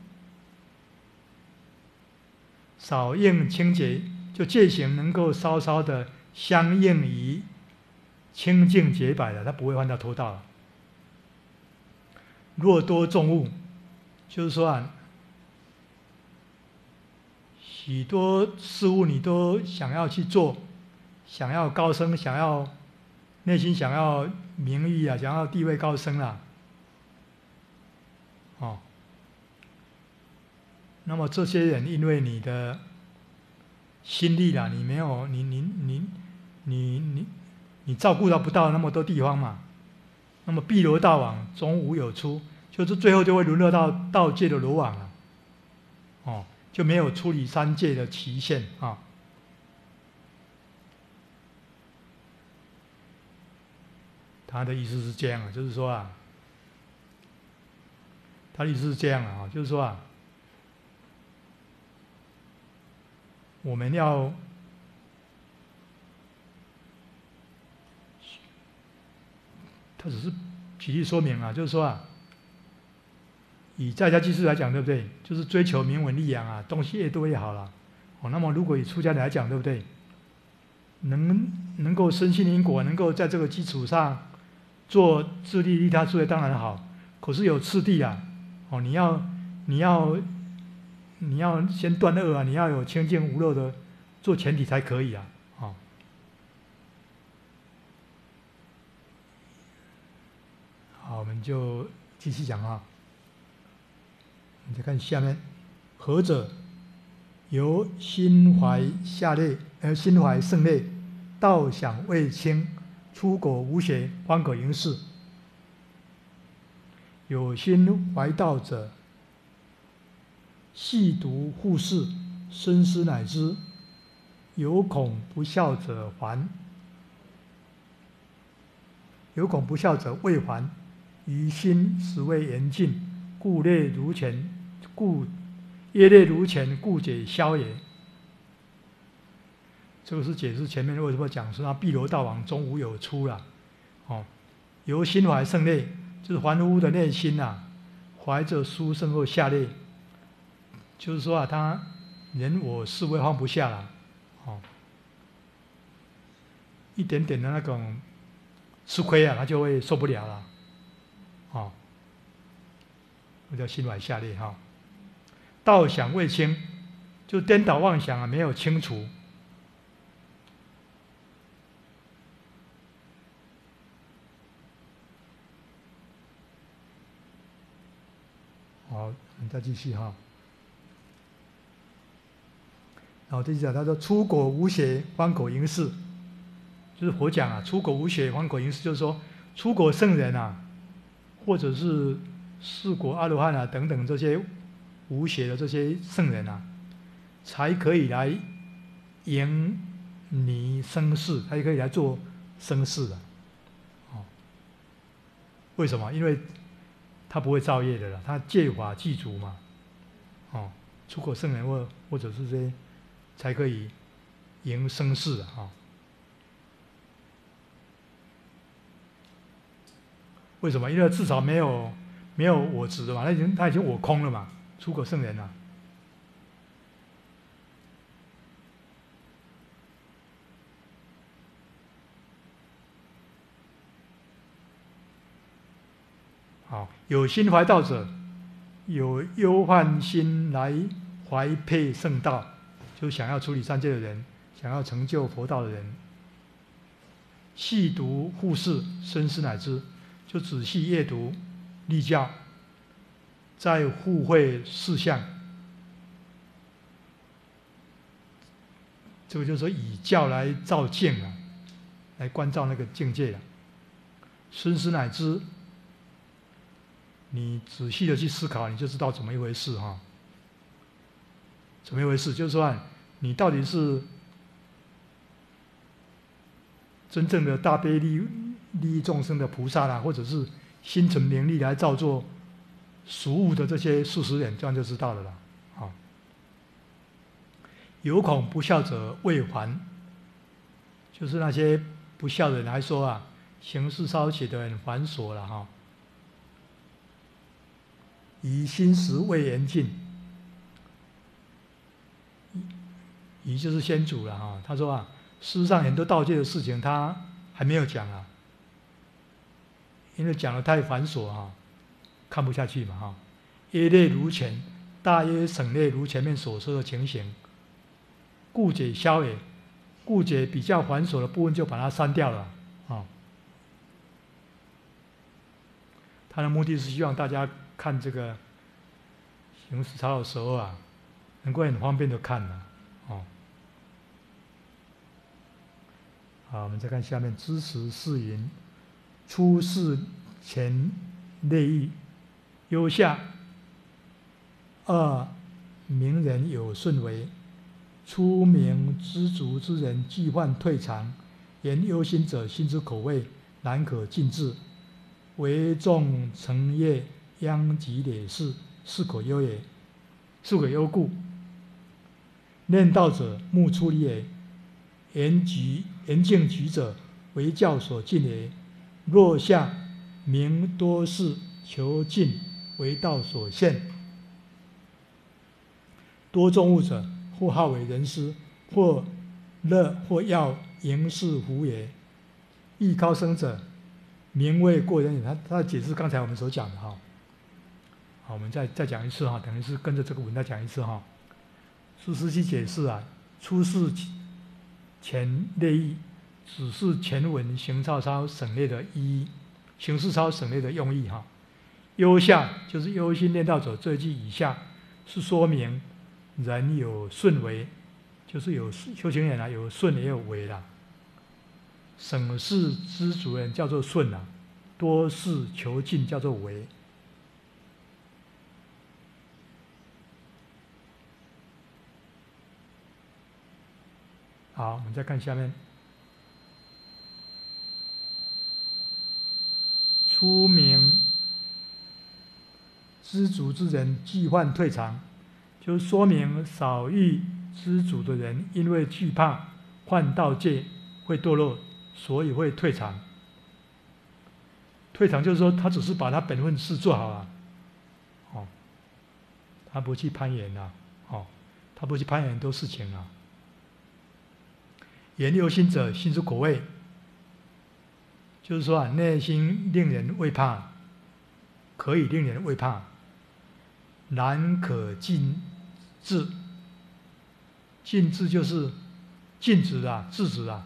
少应清洁，就戒行能够稍稍的相应于清净洁白的，他不会犯到偷盗了。若多众物，就是说啊，许多事物你都想要去做，想要高升，想要内心想要名誉啊，想要地位高升啦，哦。那么这些人因为你的心力啦，你没有，你你你你你你照顾到不到那么多地方嘛，那么必罗道往，终无有出，就是最后就会沦落到道界的罗网了，哦，就没有处理三界的期限啊。他的意思是这样啊，就是说啊，他的意思是这样啊，就是说啊，我们要他只是举例说明啊，就是说啊，以在家居士来讲，对不对？就是追求名闻利养啊，东西越多越好了。哦，那么如果以出家人来讲，对不对？能能够深信因果，能够在这个基础上做自利利他事业，当然好。可是有次第啊，哦，你要你要你要先断恶啊，你要有清净无漏的做前提才可以啊，哦。好，我们就继续讲啊。你再看下面，何者？由心怀下类，呃，心怀胜类，道想未清，出果无学，方可营事。有心怀道者，细读护事，深思乃知。有恐不孝者还，有恐不孝者未还，于心实未严尽，故类如前，故业类如前，故解消也。 这个是解释前面为什么讲说他碧罗道往中无有出啦，哦，由心怀胜类，就是凡夫的内心呐，怀着殊胜或下类，就是说啊，他人我是非放不下了，哦，一点点的那种吃亏啊，他就会受不了了，哦，那叫心怀下类哈。道想未清，就颠倒妄想啊，没有清除。好，我们再继续哈。然后第几讲，他说：“出果无邪，方口盈世。”就是佛讲啊，“出果无邪，方口盈世”，就是说，出果圣人啊，或者是四果阿罗汉啊等等这些无邪的这些圣人啊，才可以来迎你生事，才可以来做生事的。哦，为什么？因为他不会造业的了，他戒法具足嘛。哦，出果圣人或或者是这些，才可以迎生事啊。哦，为什么？因为至少没有没有我执的嘛，他已经他已经我空了嘛，出果圣人了。好，有心怀道者，有忧患心来怀佩圣道，就想要处理三界的人，想要成就佛道的人，细读护世，深思乃知，就仔细阅读立教，在互会事项，这个就是说以教来照境啊，来关照那个境界啊，深思乃知。你仔细的去思考，你就知道怎么一回事哈。怎么一回事？就是说，你到底是真正的大悲利利益众生的菩萨啦，或者是心存名利来造作俗物的这些事实人，这样就知道了啦。啊，有恐不孝者未还，就是那些不孝的人来说啊，行事稍起的很繁琐了哈。以心识未严尽，以就是先祖了哈。他说啊，事实上很多道界的事情他还没有讲啊，因为讲的太繁琐哈，看不下去嘛哈。耶类如前，大约省略如前面所说的情形，故解消也，故解比较繁琐的部分就把它删掉了啊。他的目的是希望大家看这个行识操的时候啊，能够很方便的看的，哦。好，我们再看下面，知识是云：出世前内意，忧下。二名人有顺为，出名知足之人既患退藏，言忧心者心之口味难可尽制，为众成业殃及累世，是可忧也。是可忧故。念道者目出离也，言局言境局者为教所禁也。若下名多事求尽为道所限。多众物者，或好为人师，或乐或要迎事福也。艺高僧者，名为过人也。他他的解释刚才我们所讲的哈。好，我们再再讲一次哈，等于是跟着这个文再讲一次哈。是实际解释啊，出世前内意，只是前文行操操省略的意义，行事操省略的用意哈。忧下就是忧心念道者这一句以下，是说明人有顺为，就是有修行人啊，有顺也有为啦。省事知足人叫做顺啊，多事求尽叫做为。好，我们再看下面。出名知足之人既患退藏，就说明少欲知足的人，因为惧怕犯盗戒会堕落，所以会退场。退场就是说，他只是把他本分事做好了，哦，他不去攀岩了，哦，他不去攀岩很多事情了。言忧心者，心之果畏，就是说啊，内心令人畏怕，可以令人畏怕，难可禁止。禁止就是禁止啊，制止啊。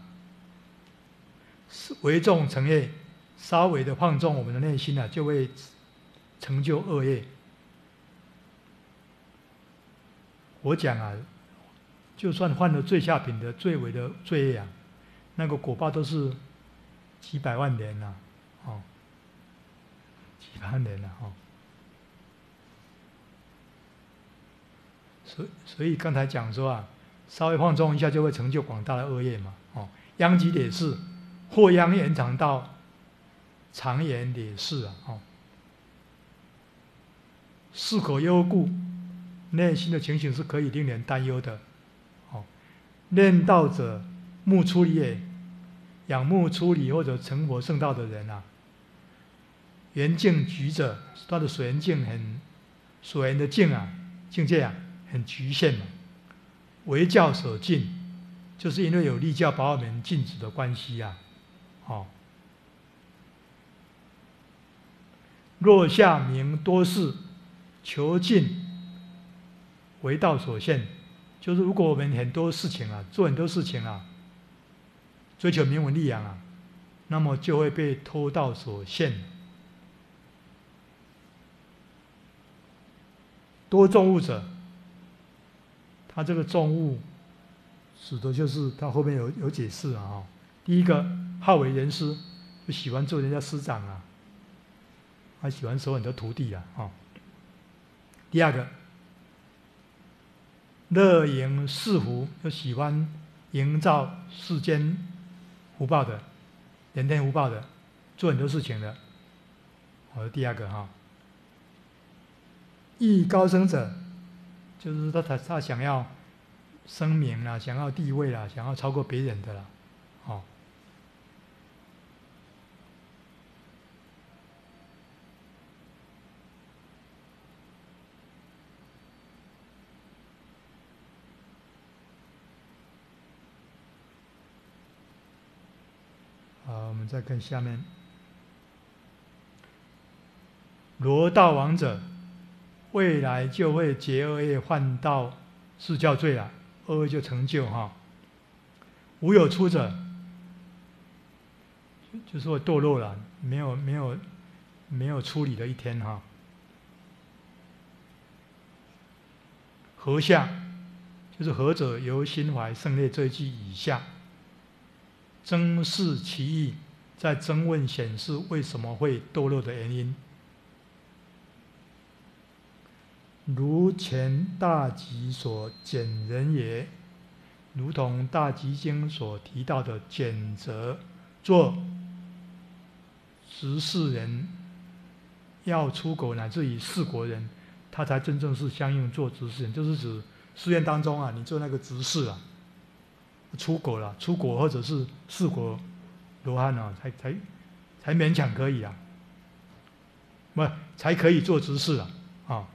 为众成业，稍微的放纵我们的内心啊，就会成就恶业。我讲啊，就算犯了最下品的、最微的罪业啊，那个果报都是几百万年呐、啊，哦，几百万年呐、啊，哦。所以所以刚才讲说啊，稍微放纵一下就会成就广大的恶业嘛，哦，殃及烈士，祸殃延长到长延烈士啊，哦。是可忧故，内心的情形是可以令人担忧的。哦，念道者，慕出离也。仰慕出离或者成佛圣道的人啊，缘境局者，他的所缘境很，所缘的境啊，境界啊，很局限嘛。为教所禁，就是因为有立教把我们禁止的关系啊。哦，若下明多事，求尽为道所限，就是如果我们很多事情啊，做很多事情啊，追求名闻利养啊，那么就会被偷道所限。多重物者，他这个重物指的就是他后面有有解释啊、哦。第一个，好为人师，就喜欢做人家师长啊，他喜欢收很多徒弟啊。哦，第二个，乐营世福，就喜欢营造世间福报的，人天福报的，做很多事情的。我的第二个哈，艺高升者，就是他他他想要声名啦，想要地位啦，想要超过别人的啦，哦。好，我们再看下面。罗道王者，未来就会结恶业，犯到是教罪了，恶业就成就哈。无有出者，就是会堕落了，没有没有没有出理的一天哈。何下，就是何者由心怀胜劣这一句以下。争视其意，在争问显示为什么会堕落的原因。如前大集所简人也，如同大集经所提到的简则，做执事人要出国，乃至于四国人，他才真正是相应做执事人，就是指寺院当中啊，你做那个执事啊。出国了，出国或者是四国罗汉啊，才才才勉强可以啊，不才可以做执事啊，啊。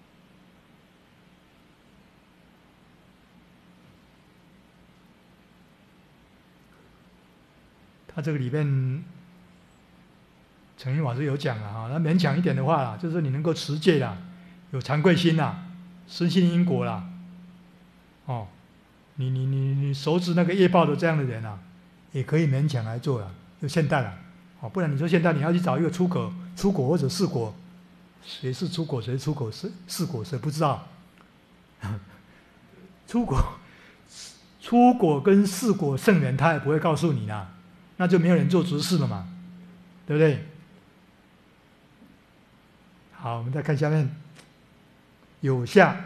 他这个里面，澄云法师有讲了哈，那勉强一点的话啦，就是你能够持戒啦，有惭愧心啦，深信因果啦，哦。你你你你熟知那个业报的这样的人啊，也可以勉强来做了，就现代了，哦，不然你说现在你要去找一个出国、出国或者四国，谁是出国，谁是出国，是四国，谁不知道？出国、出国跟四国圣人他也不会告诉你啦，那就没有人做执事了嘛，对不对？好，我们再看下面，有下。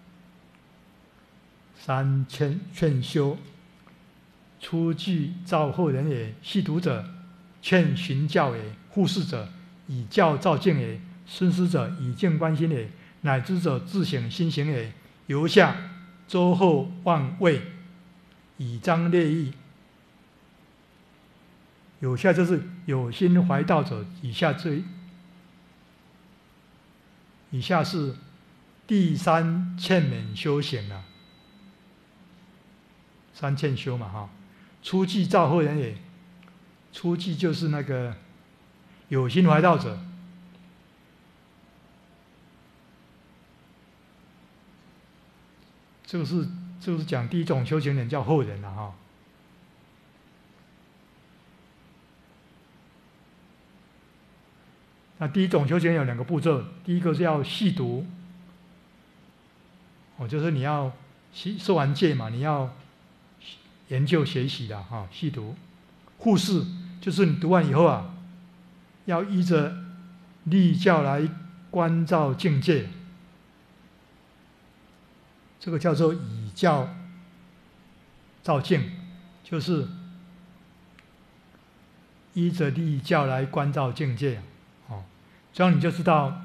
三劝劝修，初具造后人也；细读者，劝循教也；护士者，以教照镜也；孙师者，以镜观心也；乃知者，自省心行也。由下周后望位， 以彰烈义。有下就是有心怀道者，以下这以下是第三劝勉修行了、啊。三劝修嘛，哈，初记造后人也。初记就是那个有心怀道者，这个是这个是讲第一种修行人叫后人了、啊、哈。那第一种修行有两个步骤，第一个是要细读，哦，就是你要受完戒嘛，你要研究学习的哈，细读。护事就是你读完以后啊，要依着立教来关照境界，这个叫做以教照境，就是依着立教来关照境界。这样你就知道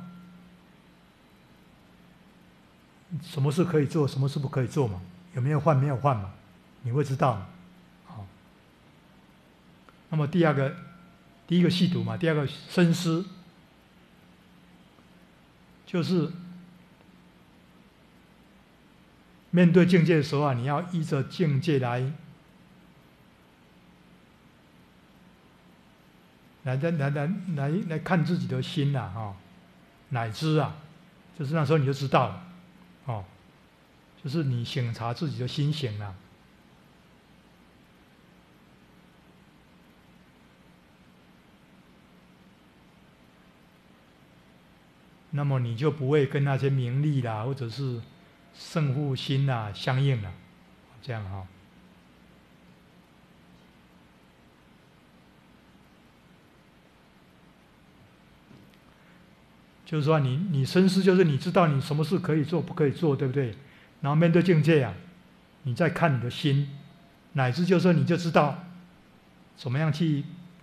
什么事可以做，什么事不可以做嘛？有没有换？没有换嘛？你会知道。好，那么第二个，第一个细读嘛，第二个深思，就是面对境界的时候啊，你要依着境界来。来来来来来来看自己的心呐、啊，哈、哦，乃知啊，就是那时候你就知道了，哦，就是你省察自己的心行了、啊。那么你就不会跟那些名利啦，或者是胜负心啦相应了，这样哈、哦。就是说你，你你深思，就是你知道你什么事可以做，不可以做，对不对？然后面对境界啊，你再看你的心，乃至就是说你就知道怎么样去，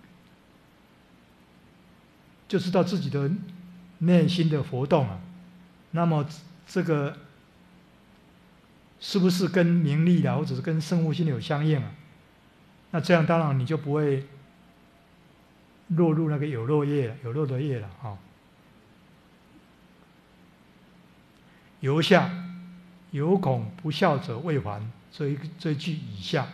就知道自己的内心的活动啊。那么这个是不是跟名利啊，或者是跟生物心有相应啊？那这样当然你就不会落入那个有漏业了，有漏的业了啊。哦，由下，有恐不孝者未还，这一这一句以下。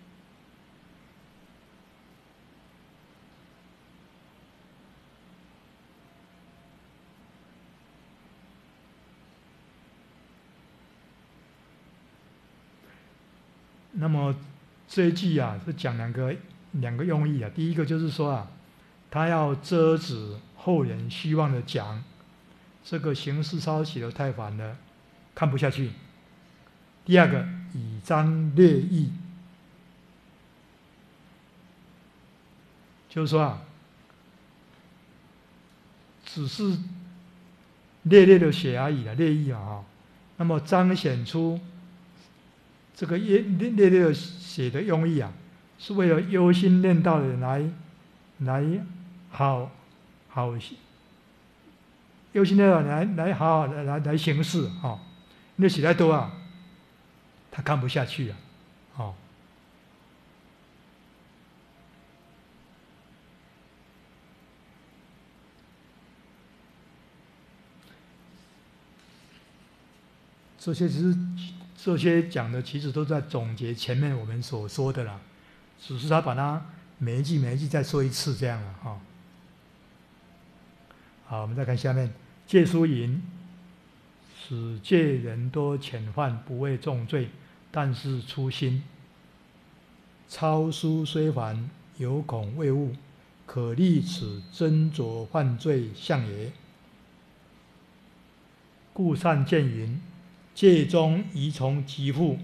那么这一句啊，是讲两个两个用意啊。第一个就是说啊，他要遮止后人虚妄的讲，这个形式稍写得太繁了，看不下去。第二个，以彰略义，就是说啊，只是略略的写而已了，略义啊。那么彰显出这个略略略的写的用意啊，是为了忧心念道的人来来好好忧心念道来来好好来来来行事啊。那写太多啊，他看不下去了，哦。这些其实这些讲的其实都在总结前面我们所说的啦，只是他把它每一句每一句再说一次这样了哈。好，我们再看下面，戒书云：使戒人多遣犯，不为重罪，但是粗心。抄书虽繁，有恐未悟，可立此斟酌犯罪相也。故善见云：戒中宜从极富，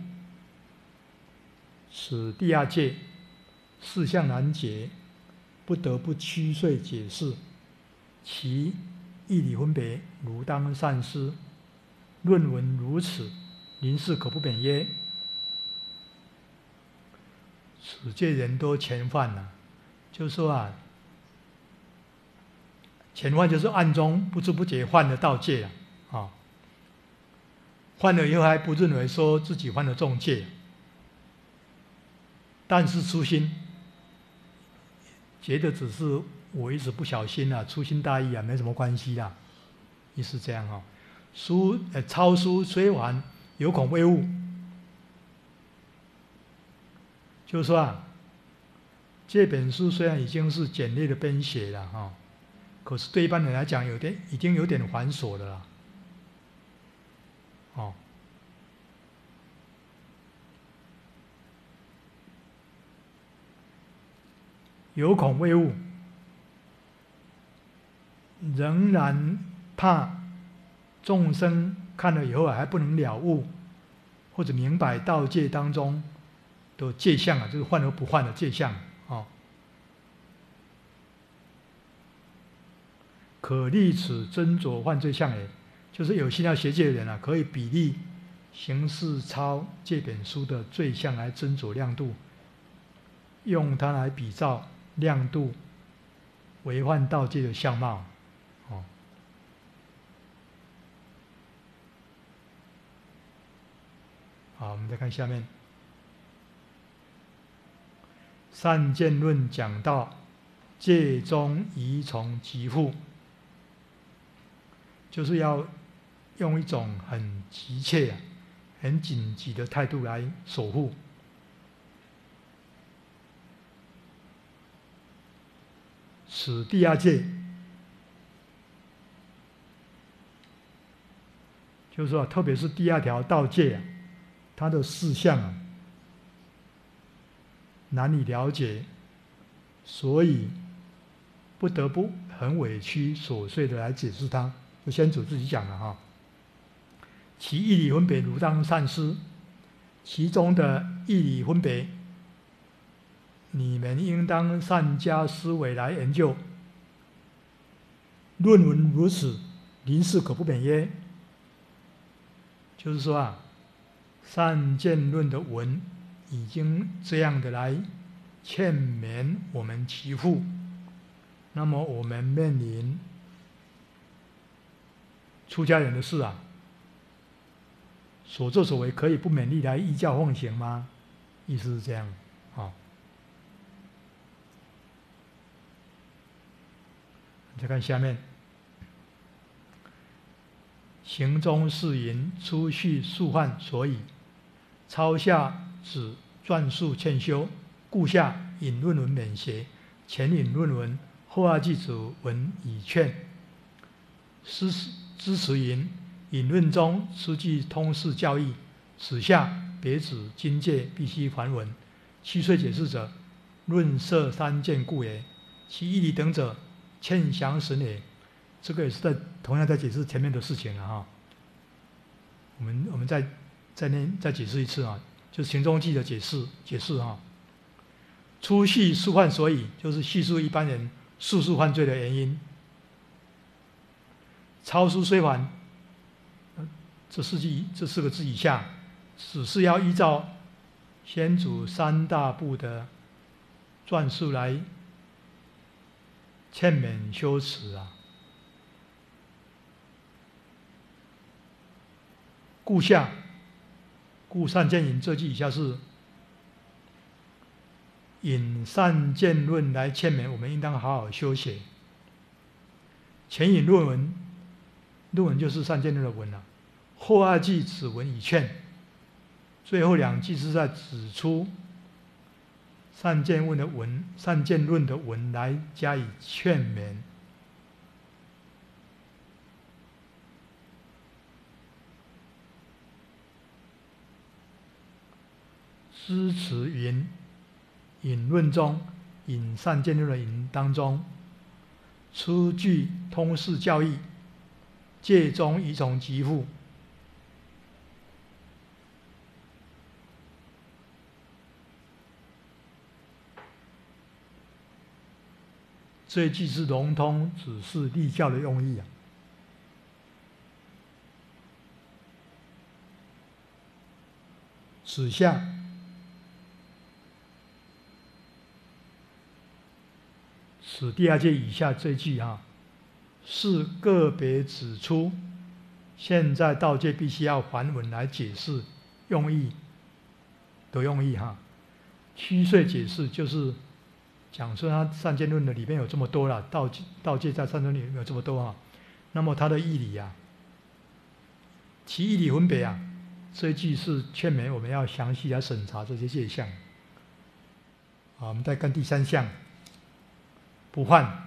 此第二戒，事项难解，不得不曲遂解释，其义理分别，如当善思。论文如此，临事可不免耶？此戒人多遣犯呐，就是说啊，遣犯就是暗中不知不觉犯了盗戒了啊。犯了以后还不认为说自己犯了重戒， 但是粗心，觉得只是我一直不小心啊，粗心大意啊，没什么关系啦，意思这样哈、哦。书呃抄书虽还，有恐未误，就是说啊，这本书虽然已经是简略的编写了哈、哦，可是对一般人来讲，有点已经有点繁琐了啦，哦。有恐未悟，仍然怕众生看了以后还不能了悟，或者明白道界当中的界相啊，就是幻而不幻的界相啊、哦。可立此斟酌犯罪相也，就是有心要学戒的人啊，可以比例行事抄这本书的罪相来斟酌亮度，用它来比照亮度违犯道界的相貌，哦。好，我们再看下面，善见论讲到戒中宜从急护，就是要用一种很急切、很紧急的态度来守护。此第二戒，就是说，特别是第二条道戒啊，它的事项啊难以了解，所以不得不很委屈琐碎的来解释它。就先祖自己讲了哈，其义理分别如当善思，其中的义理分别，你们应当善加思维来研究。论文如此，临事可不免耶？就是说啊，善见论的文已经这样的来劝勉我们其父，那么我们面临出家人的事啊，所作所为可以不勉励来依教奉行吗？意思是这样啊、哦。再看下面，行中是云出序数犯所以，抄下指篆述欠修，故下引论文免学，前引论文，后二记指文以劝。诗支持云引论中出具通释教义，此下别指经戒必须还文。七岁解释者，论摄三见故也。其义理等者，欠详神也。这个也是在同样在解释前面的事情了哈。我们我们再再念再解释一次啊，就是行中记的解释解释哈。出叙述犯所以，就是叙述一般人述述犯罪的原因。抄书虽还，这四句这四个字以下，只是要依照先祖三大部的篆述来劝勉修持啊。故下，故善见引这句以下是引善见论来劝勉我们应当好好修学。前引论文，论文就是善见论的文了、啊。后二句此文以劝，最后两句是在指出善见论的文，善见论的文来加以劝勉。支持云引论中，引善见论的引当中，出具通释教义，戒中宜从急护。这一句是笼统，只是立教的用意啊。此下此第二戒以下这句啊，是个别指出现在道戒必须要梵文来解释用意的用意哈。 虚岁解释就是讲说他三界论的里面有这么多了，道道界在三界论里面有这么多啊。那么他的义理啊，其义理分别啊，这一句是劝勉我们要详细来审查这些界相。好，我们再看第三项，不患。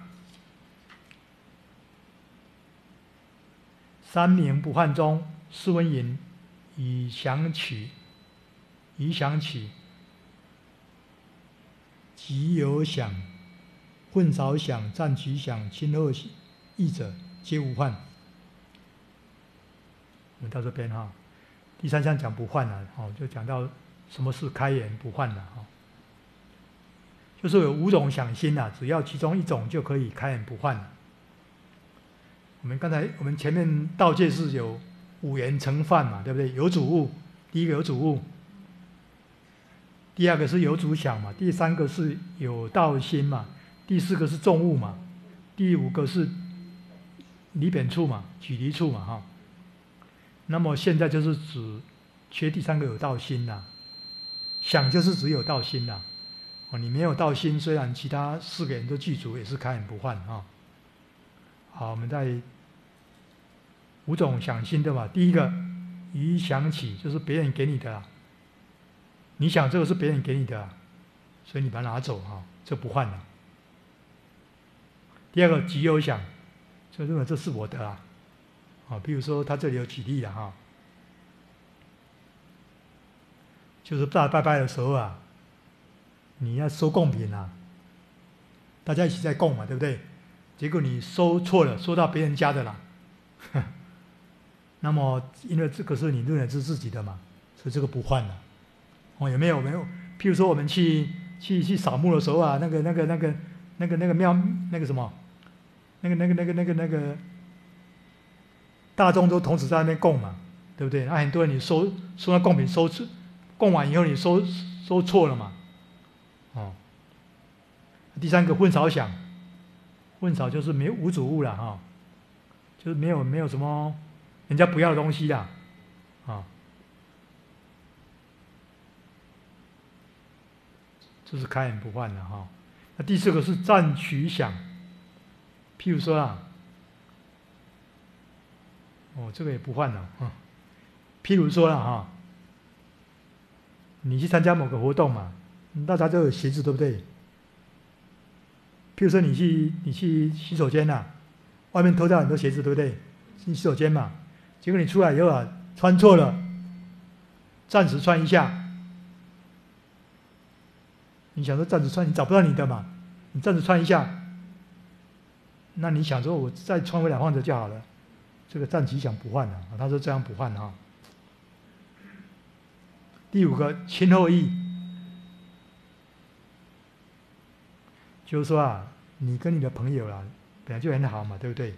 三名不患中，是闻云：以想取，以想取，即有想，混少想，暂取想，亲后意者，皆无患。我们到这边哈，第三项讲不患了，哦，就讲到什么是开眼不患了哈，就是有五种想心呐，只要其中一种就可以开眼不患了。我们刚才我们前面道界是有五缘成犯嘛，对不对？有主物，第一个有主物，第二个是有主想嘛，第三个是有道心嘛，第四个是众物嘛，第五个是离扁处嘛，距离处嘛哈。那么现在就是指缺第三个有道心啦，想就是只有道心啦。哦，你没有道心，虽然其他四个人都具足，也是开眼不患啊。好，我们再五种想心对吧？第一个，以想起，就是别人给你的啦，你想这个是别人给你的，所以你把它拿走哈，这不换了。第二个，即有想，就认为这是我的啊，啊，比如说他这里有举例了哈，就是大拜拜的时候啊，你要收贡品啊，大家一起在供嘛，对不对？结果你收错了，收到别人家的啦。那么，因为这个是你认为是自己的嘛，所以这个不换了。哦，有没有？没有。譬如说，我们去去去扫墓的时候啊，那个那个那个那个那个庙那个什么，那个那个那个那个那个大众都同时在那边供嘛，对不对？那很多人你收收到贡品收错，供完以后你收收错了嘛，哦。第三个混少想，混少就是没有无主物了哈，就是没有没有什么人家不要的东西啦，啊，这是开眼不患的哈。那第四个是暂取想，譬如说啊，哦，这个也不患了啊。譬如说了哈，你去参加某个活动嘛，大家都有鞋子，对不对？譬如说你去你去洗手间呐、啊，外面偷掉很多鞋子，对不对？进洗手间嘛，结果你出来以后啊，穿错了，暂时穿一下，你想说暂时穿，你找不到你的嘛，你暂时穿一下，那你想说我再穿回来换着就好了，这个暂时想不换了，他说这样不换啊。第五个亲后意，就是说啊，你跟你的朋友啦，本来就很好嘛，对不对？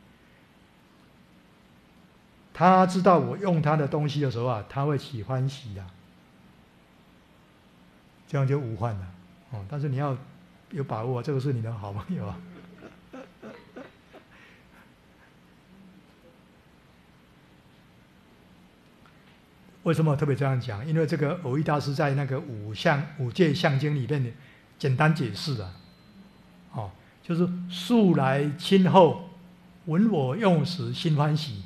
他知道我用他的东西的时候啊，他会起欢喜的，这样就无患了。哦，但是你要有把握，这个是你的好朋友啊。为什么特别这样讲？因为这个蕅益大师在那个五相五界相经里面简单解释了，哦，就是素来亲厚，闻我用时心欢喜，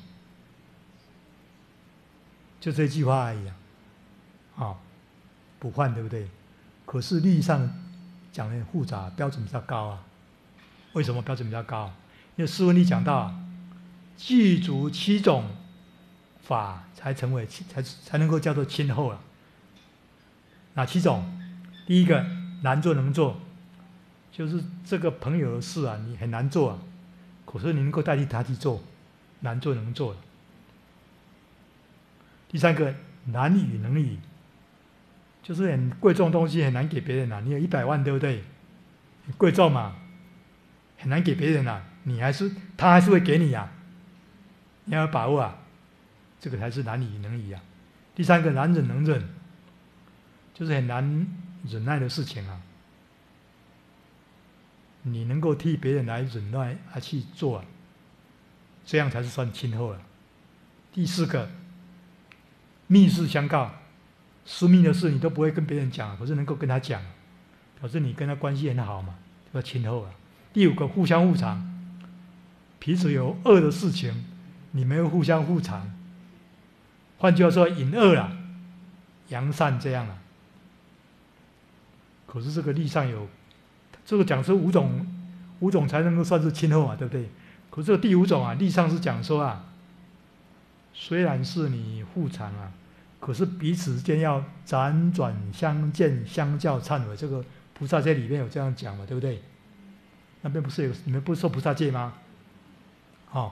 就这句话而已啊，啊、哦，不换对不对？可是律上讲的很复杂，标准比较高啊。为什么标准比较高？因为释文里讲到，具足七种法才成为才才能够叫做亲厚了。哪七种？第一个难做能做，就是这个朋友的事啊，你很难做啊，可是你能够代替他去做，难做能做了。第三个难与能与，就是很贵重的东西很难给别人啊，你有一百万对不对？很贵重嘛，很难给别人啊，你还是他还是会给你啊，你要有把握啊，这个才是难以能以啊。第三个难忍能忍，就是很难忍耐的事情啊，你能够替别人来忍耐而去做啊，这样才是算亲厚了。第四个密事相告， 私密的事你都不会跟别人讲，可是能够跟他讲，表示你跟他关系很好嘛，叫亲厚了。第五个，互相互偿，彼此有恶的事情，你们要互相互偿。换句话说，引恶啦，扬善这样了。可是这个例上有，这个讲是五种，五种才能够算是亲厚嘛，对不对？可是这个第五种啊，例上是讲说啊，虽然是你互偿啊，可是彼此之间要辗转相见，相较忏悔。这个菩萨戒里面有这样讲嘛，对不对？那边不是有你们不是说菩萨戒吗？哦，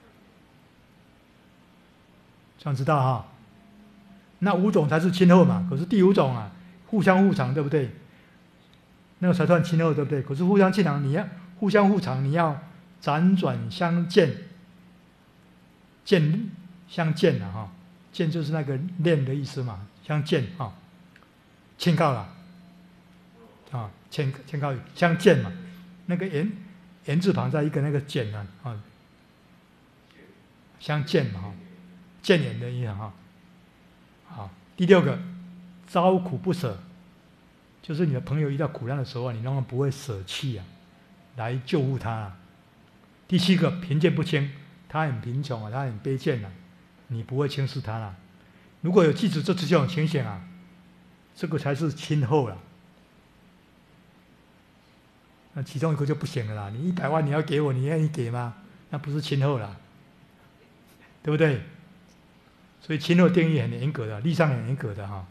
这样知道哈。那五种才是亲厚嘛，可是第五种啊，互相互偿，对不对？那个才算亲厚，对不对？可是互相亲偿，你要互相互偿，你要辗转相见，见相见了哈，见就是那个念的意思嘛，相见啊，劝告了啊，劝劝告相见嘛，那个言言字旁在一个那个见呢啊，相见嘛哈，见言的意思哈。好，第六个，遭苦不舍，就是你的朋友遇到苦难的时候啊，你永远不会舍弃啊，来救护他啊。第七个，贫贱不轻，他很贫穷啊，他很卑贱啊，你不会轻视他啦。如果有记住这这种情形啊，这个才是亲厚了。那其中一个就不行了啦，你一百万你要给我，你愿意给吗？那不是亲厚啦，对不对？所以亲厚定义很严格的，例上很严格的哈。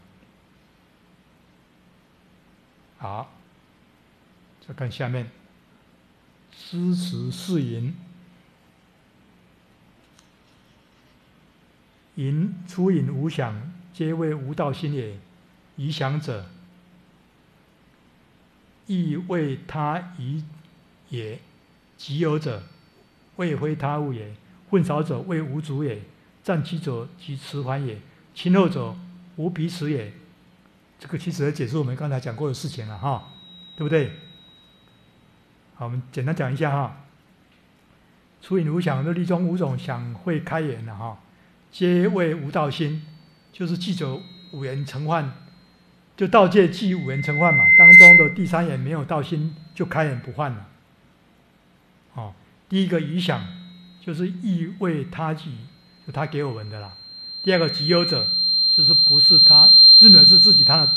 好，再看下面，诗词是吟，吟出隐无想，皆谓无道心也。愚想者，亦为他愚也；极有者，谓非他物也；混少者，谓无主也；暂期者，即迟缓也；亲厚者，无彼此也。这个其实也解释我们刚才讲过的事情了哈，对不对？好，我们简单讲一下哈。出隐无想的例中五种想会开言了哈，皆谓无道心，就是记着五言成幻，就道戒记五言成幻嘛，当中的第三言没有道心，就开言不幻了。哦，第一个愚想，就是意为他己，就他给我们的啦。第二个极有者，就是不是他认为是自己他的，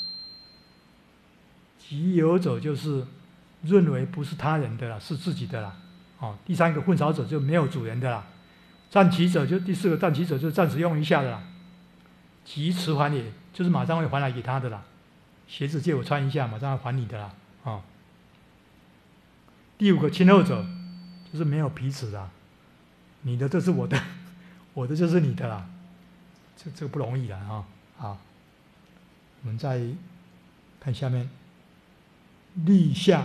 极有者就是认为不是他人的啦，是自己的啦。哦，第三个混少者就没有主人的啦。暂期者就第四个暂期者就暂时用一下的啦。即迟还也，就是马上会还来给他的啦。鞋子借我穿一下，马上要还你的啦。哦。第五个亲厚者，就是没有彼此啦，你的这是我的，我的就是你的啦，这这个不容易啦啊。好，我们再看下面，立下。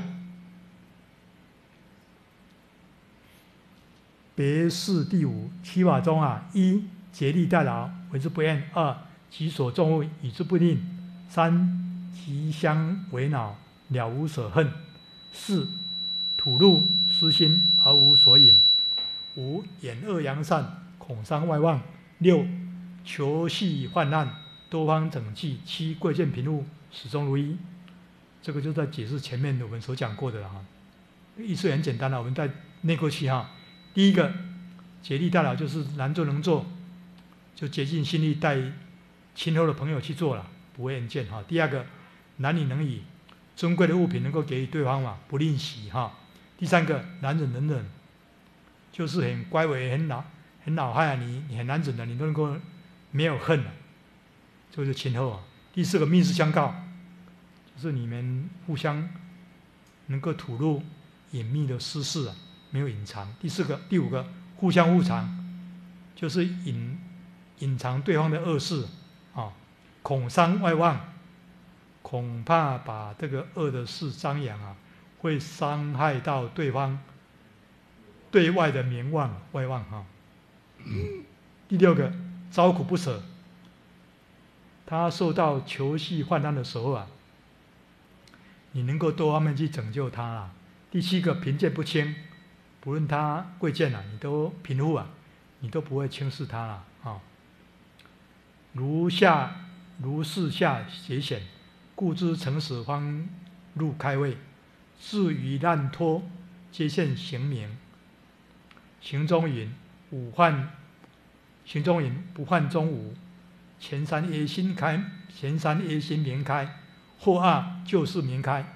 别事第五七法中啊，一竭力代劳，为之不厌；二己所重物，与之不吝；三吉相为恼，了无所恨；四吐露私心而无所引；五掩恶扬善，恐伤外望；六求系患难，多方整济；七贵贱贫富，始终如一。这个就在解释前面我们所讲过的了哈，意思很简单了，我们再念过去哈。第一个，竭力代劳，就是难做能做，就竭尽心力带亲厚的朋友去做了，不会厌倦哈。第二个，难以能以尊贵的物品能够给予对方嘛，不吝惜哈。第三个，难忍能忍，就是很乖违、很老、很老害啊，你你很难忍的，你都能够没有恨了，这就是亲厚啊。第四个，密事相告，就是你们互相能够吐露隐秘的私事啊。没有隐藏。第四个、第五个，互相互藏，就是隐隐藏对方的恶事啊，恐伤外望，恐怕把这个恶的事张扬啊，会伤害到对方对外的名望、外望哈、啊。第六个，遭苦不舍，他受到求系患难的时候啊，你能够多方面去拯救他啊。第七个，贫贱不轻。不论他贵贱啊，你都贫富啊，你都不会轻视他了啊。如下如是下节显，故知诚实方入开位。至于难脱，皆现行名。行中云：五患，行中云不患中无。前三业心开，前三业心明开，后二就是明开。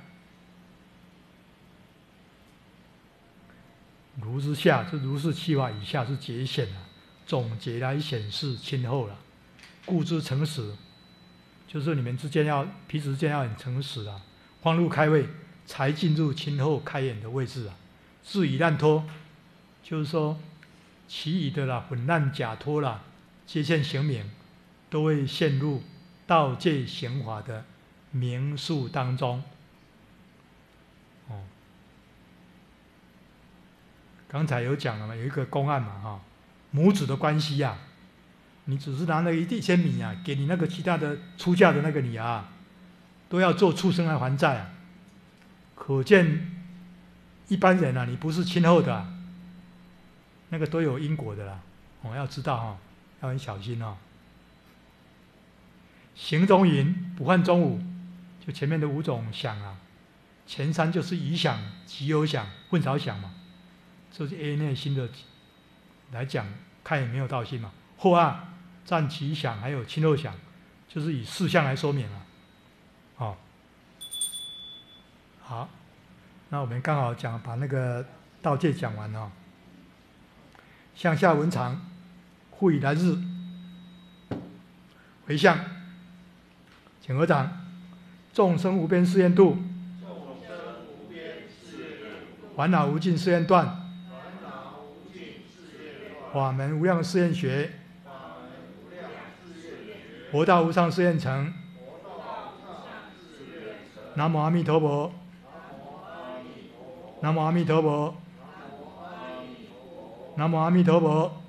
如之下，这如是七法以下是节显啊，总结来显示亲厚了。故知诚实，就是你们之间要彼此之间要很诚实啊，方入开位，才进入亲厚开眼的位置啊。至于难脱，就是说其余的啦，混乱假脱啦，皆现行名，都会陷入道界行法的名数当中。哦，刚才有讲了嘛，有一个公案嘛，哈，母子的关系呀、啊，你只是拿那一一些米啊，给你那个其他的出嫁的那个女儿，都要做畜生来还债啊，可见一般人啊，你不是亲厚的、啊，那个都有因果的啦，哦，要知道哈、哦，要很小心哦。行中云不患中五，就前面的五种想啊，前三就是余想、即有想、混淆想嘛，这是 A 内心的来讲，看也没有道心嘛。后二占其想，还有亲厚想，就是以四项来说明了。好、哦，好，那我们刚好讲把那个道界讲完了、哦。向下文长，复以来日回向。请合掌。众生无边誓愿度，烦恼无尽誓愿断，法门无量誓愿学，佛道无上誓愿成。南无阿弥陀佛。南无阿弥陀佛。南无阿弥陀佛。